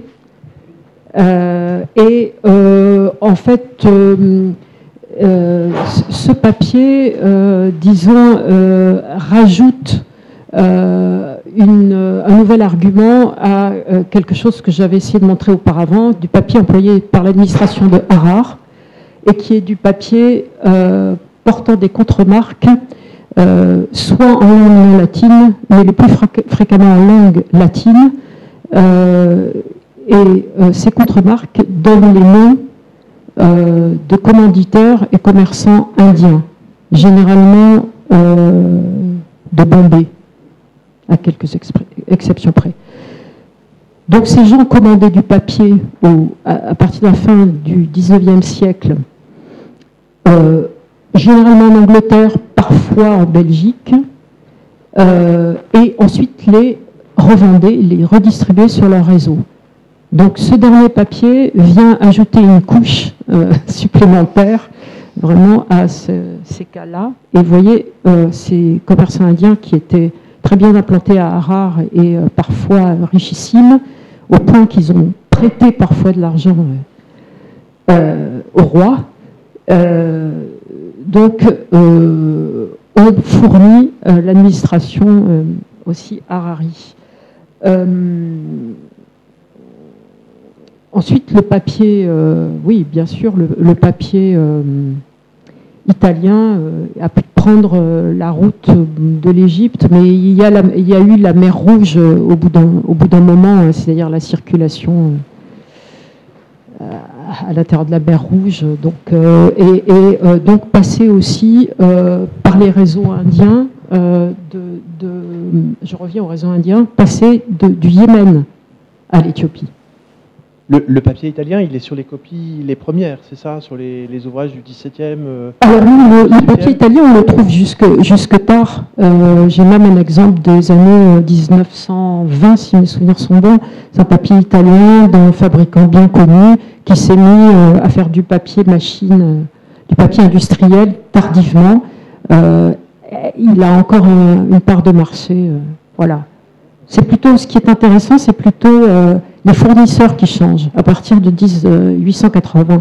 S4: Euh, et euh, en fait, euh, euh, ce papier, euh, disons, euh, rajoute Euh, une, un nouvel argument à euh, quelque chose que j'avais essayé de montrer auparavant, du papier employé par l'administration de Harare, et qui est du papier euh, portant des contremarques, euh, soit en langue non latine, mais le plus fréquemment en langue latine, euh, et euh, ces contremarques donnent les noms euh, de commanditaires et commerçants indiens, généralement euh, de Bombay, à quelques exceptions près. Donc ces gens commandaient du papier au, à, à partir de la fin du dix-neuvième siècle, euh, généralement en Angleterre, parfois en Belgique, euh, et ensuite les revendaient, les redistribuaient sur leur réseau. Donc ce dernier papier vient ajouter une couche euh, supplémentaire vraiment à ce, ces cas-là. Et vous voyez, euh, ces commerçants indiens qui étaient très bien implantés à Harare et euh, parfois richissimes, au point qu'ils ont prêté parfois de l'argent euh, au roi. Euh, donc, euh, on fournit euh, l'administration euh, aussi harari. Euh, ensuite, le papier, euh, oui, bien sûr, le, le papier euh, italien euh, a pu prendre euh, la route de l'Égypte, mais il y, a la, il y a eu la mer Rouge euh, au bout d'un au bout d'un moment, hein, c'est-à-dire la circulation euh, à l'intérieur de la mer Rouge, donc euh, et, et euh, donc passer aussi euh, par les réseaux indiens, euh, de, de, je reviens au réseau indien, passer de, du Yémen à l'Éthiopie.
S9: Le, le papier italien, il est sur les copies, les premières, c'est ça, sur les, les ouvrages du dix-septième euh,
S4: Alors oui, le, le papier italien, on le trouve jusque, jusque tard. Euh, J'ai même un exemple des années mille neuf cent vingt, si mes souvenirs sont bons. C'est un papier italien d'un fabricant bien connu qui s'est mis euh, à faire du papier machine, euh, du papier industriel tardivement. Euh, il a encore un, une part de marché. Euh, voilà. C'est plutôt, ce qui est intéressant, c'est plutôt euh, les fournisseurs qui changent à partir de mille huit cent quatre-vingts.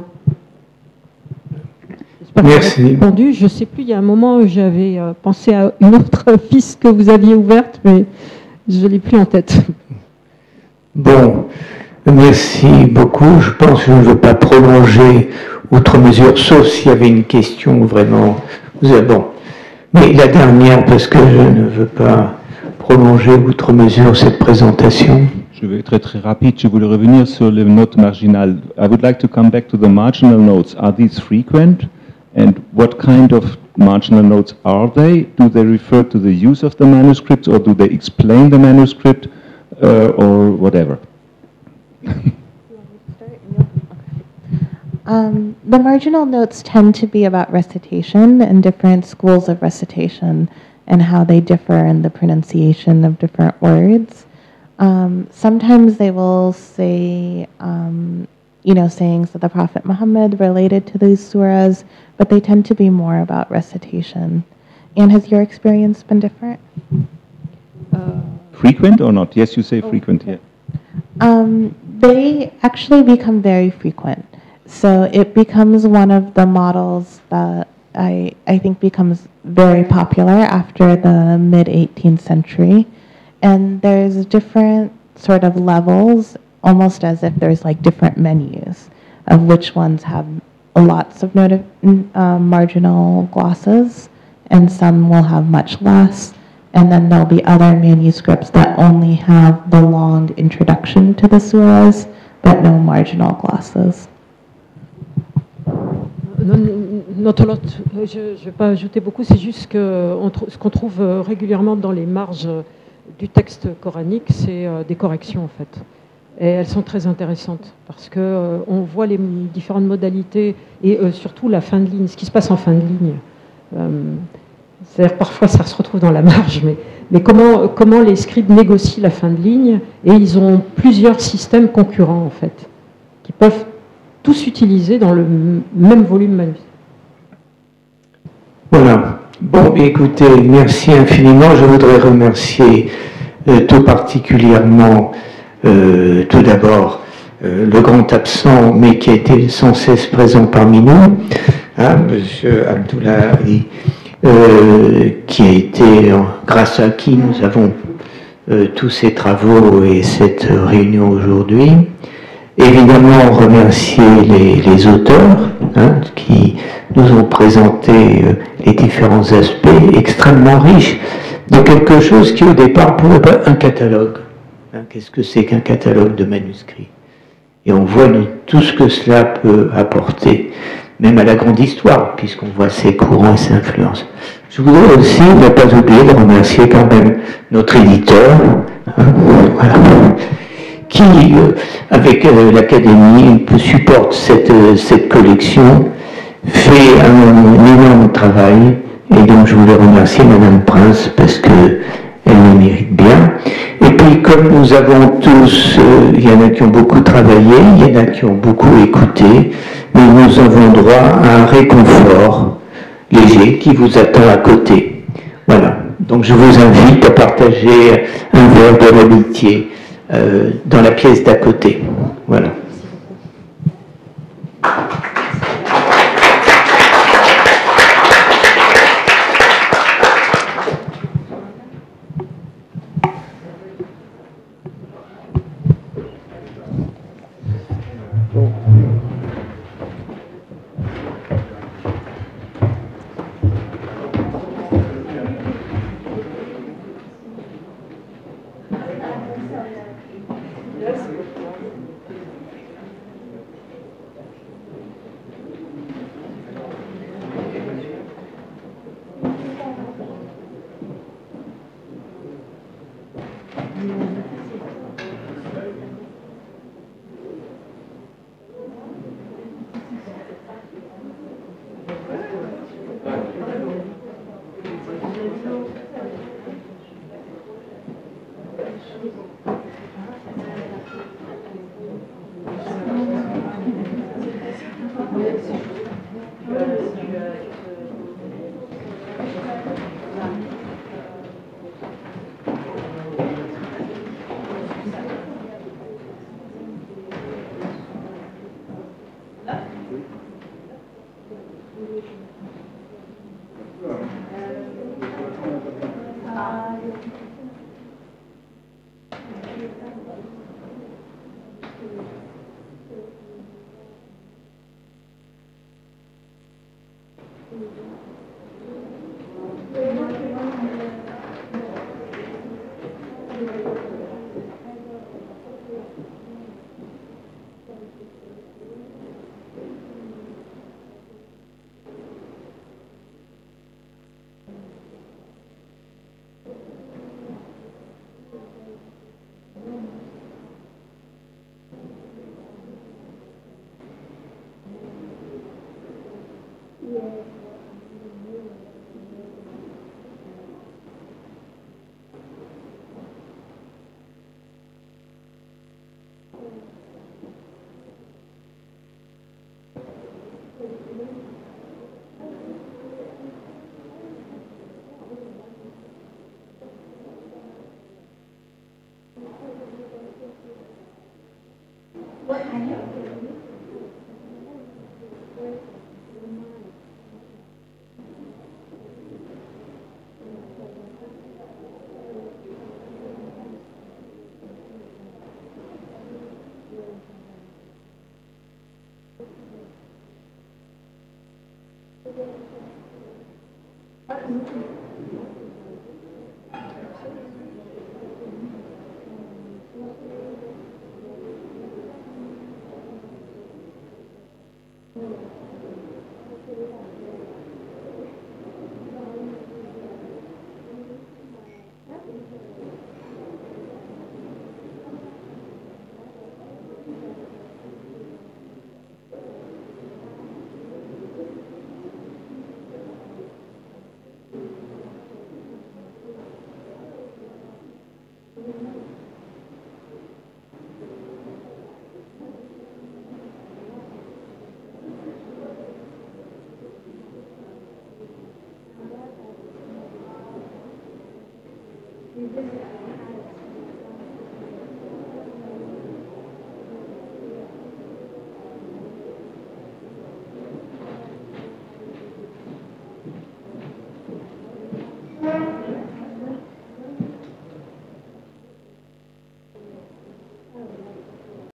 S2: Merci.
S4: Répondu. Je ne sais plus, il y a un moment où j'avais euh, pensé à une autre piste que vous aviez ouverte, mais je ne l'ai plus en tête.
S2: Bon, merci beaucoup. Je pense que je ne veux pas prolonger outre mesure, sauf s'il y avait une question vraiment. Vous avez, bon, mais la dernière, parce que je ne veux pas prolonger outre mesure cette présentation.
S10: Je vais être très très rapide. Je voulais revenir sur les notes marginales. I would like to come back to the marginal notes. Are these frequent? And what kind of marginal notes are they? Do they refer to the use of the manuscript, or do they explain the manuscript, uh, or whatever?
S5: Um, the marginal notes tend to be about recitation and different schools of recitation and how they differ in the pronunciation of different words. Um, sometimes they will say, um, you know, sayings of the Prophet Muhammad related to these surahs, but they tend to be more about recitation. And has your experience been different?
S10: Uh, frequent or not? Yes, you say oh, frequent, okay. yeah.
S5: Um, they actually become very frequent. So it becomes one of the models that I, I think becomes very popular after the mid eighteenth century. And there's different sort of levels, almost as if there's like different menus of which ones have lots of notive, uh, marginal glosses, and some will have much less. And then there'll be other manuscripts that only have the long introduction to the surahs, but no marginal glosses.
S4: Not a lot. Je ne vais pas ajouter beaucoup, c'est juste que on ce qu'on trouve régulièrement dans les marges du texte coranique, c'est des corrections en fait. Et elles sont très intéressantes parce qu'on euh, voit les différentes modalités et euh, surtout la fin de ligne, ce qui se passe en fin de ligne. Euh, C'est-à-dire parfois ça se retrouve dans la marge, mais, mais comment, comment les scribes négocient la fin de ligne, et ils ont plusieurs systèmes concurrents en fait, qui peuvent tous utiliser dans le même volume manuscrit.
S2: Voilà. Bon, écoutez, merci infiniment. Je voudrais remercier euh, tout particulièrement, euh, tout d'abord, euh, le grand absent, mais qui a été sans cesse présent parmi nous, hein, Monsieur Abdoulaye, euh, qui a été, grâce à qui nous avons euh, tous ces travaux et cette réunion aujourd'hui. Évidemment, remercier les, les auteurs hein, qui nous ont présenté euh, les différents aspects extrêmement riches de quelque chose qui au départ pouvait pas un catalogue. Hein, qu'est-ce que c'est qu'un catalogue de manuscrits? Et on voit nous, tout ce que cela peut apporter, même à la grande histoire, puisqu'on voit ses courants et ses influences. Je voudrais aussi ne pas oublier de remercier quand même notre éditeur, hein, voilà, qui, euh, avec euh, l'Académie, supporte cette, euh, cette collection, fait un, un énorme travail, et donc je voulais remercier Madame Prince parce que elle le mérite bien. Et puis comme nous avons tous, euh, il y en a qui ont beaucoup travaillé, il y en a qui ont beaucoup écouté, mais nous avons droit à un réconfort léger qui vous attend à côté. Voilà, donc je vous invite à partager un verre de l'amitié Euh, dans la pièce d'à côté. Voilà.
S11: Thank you.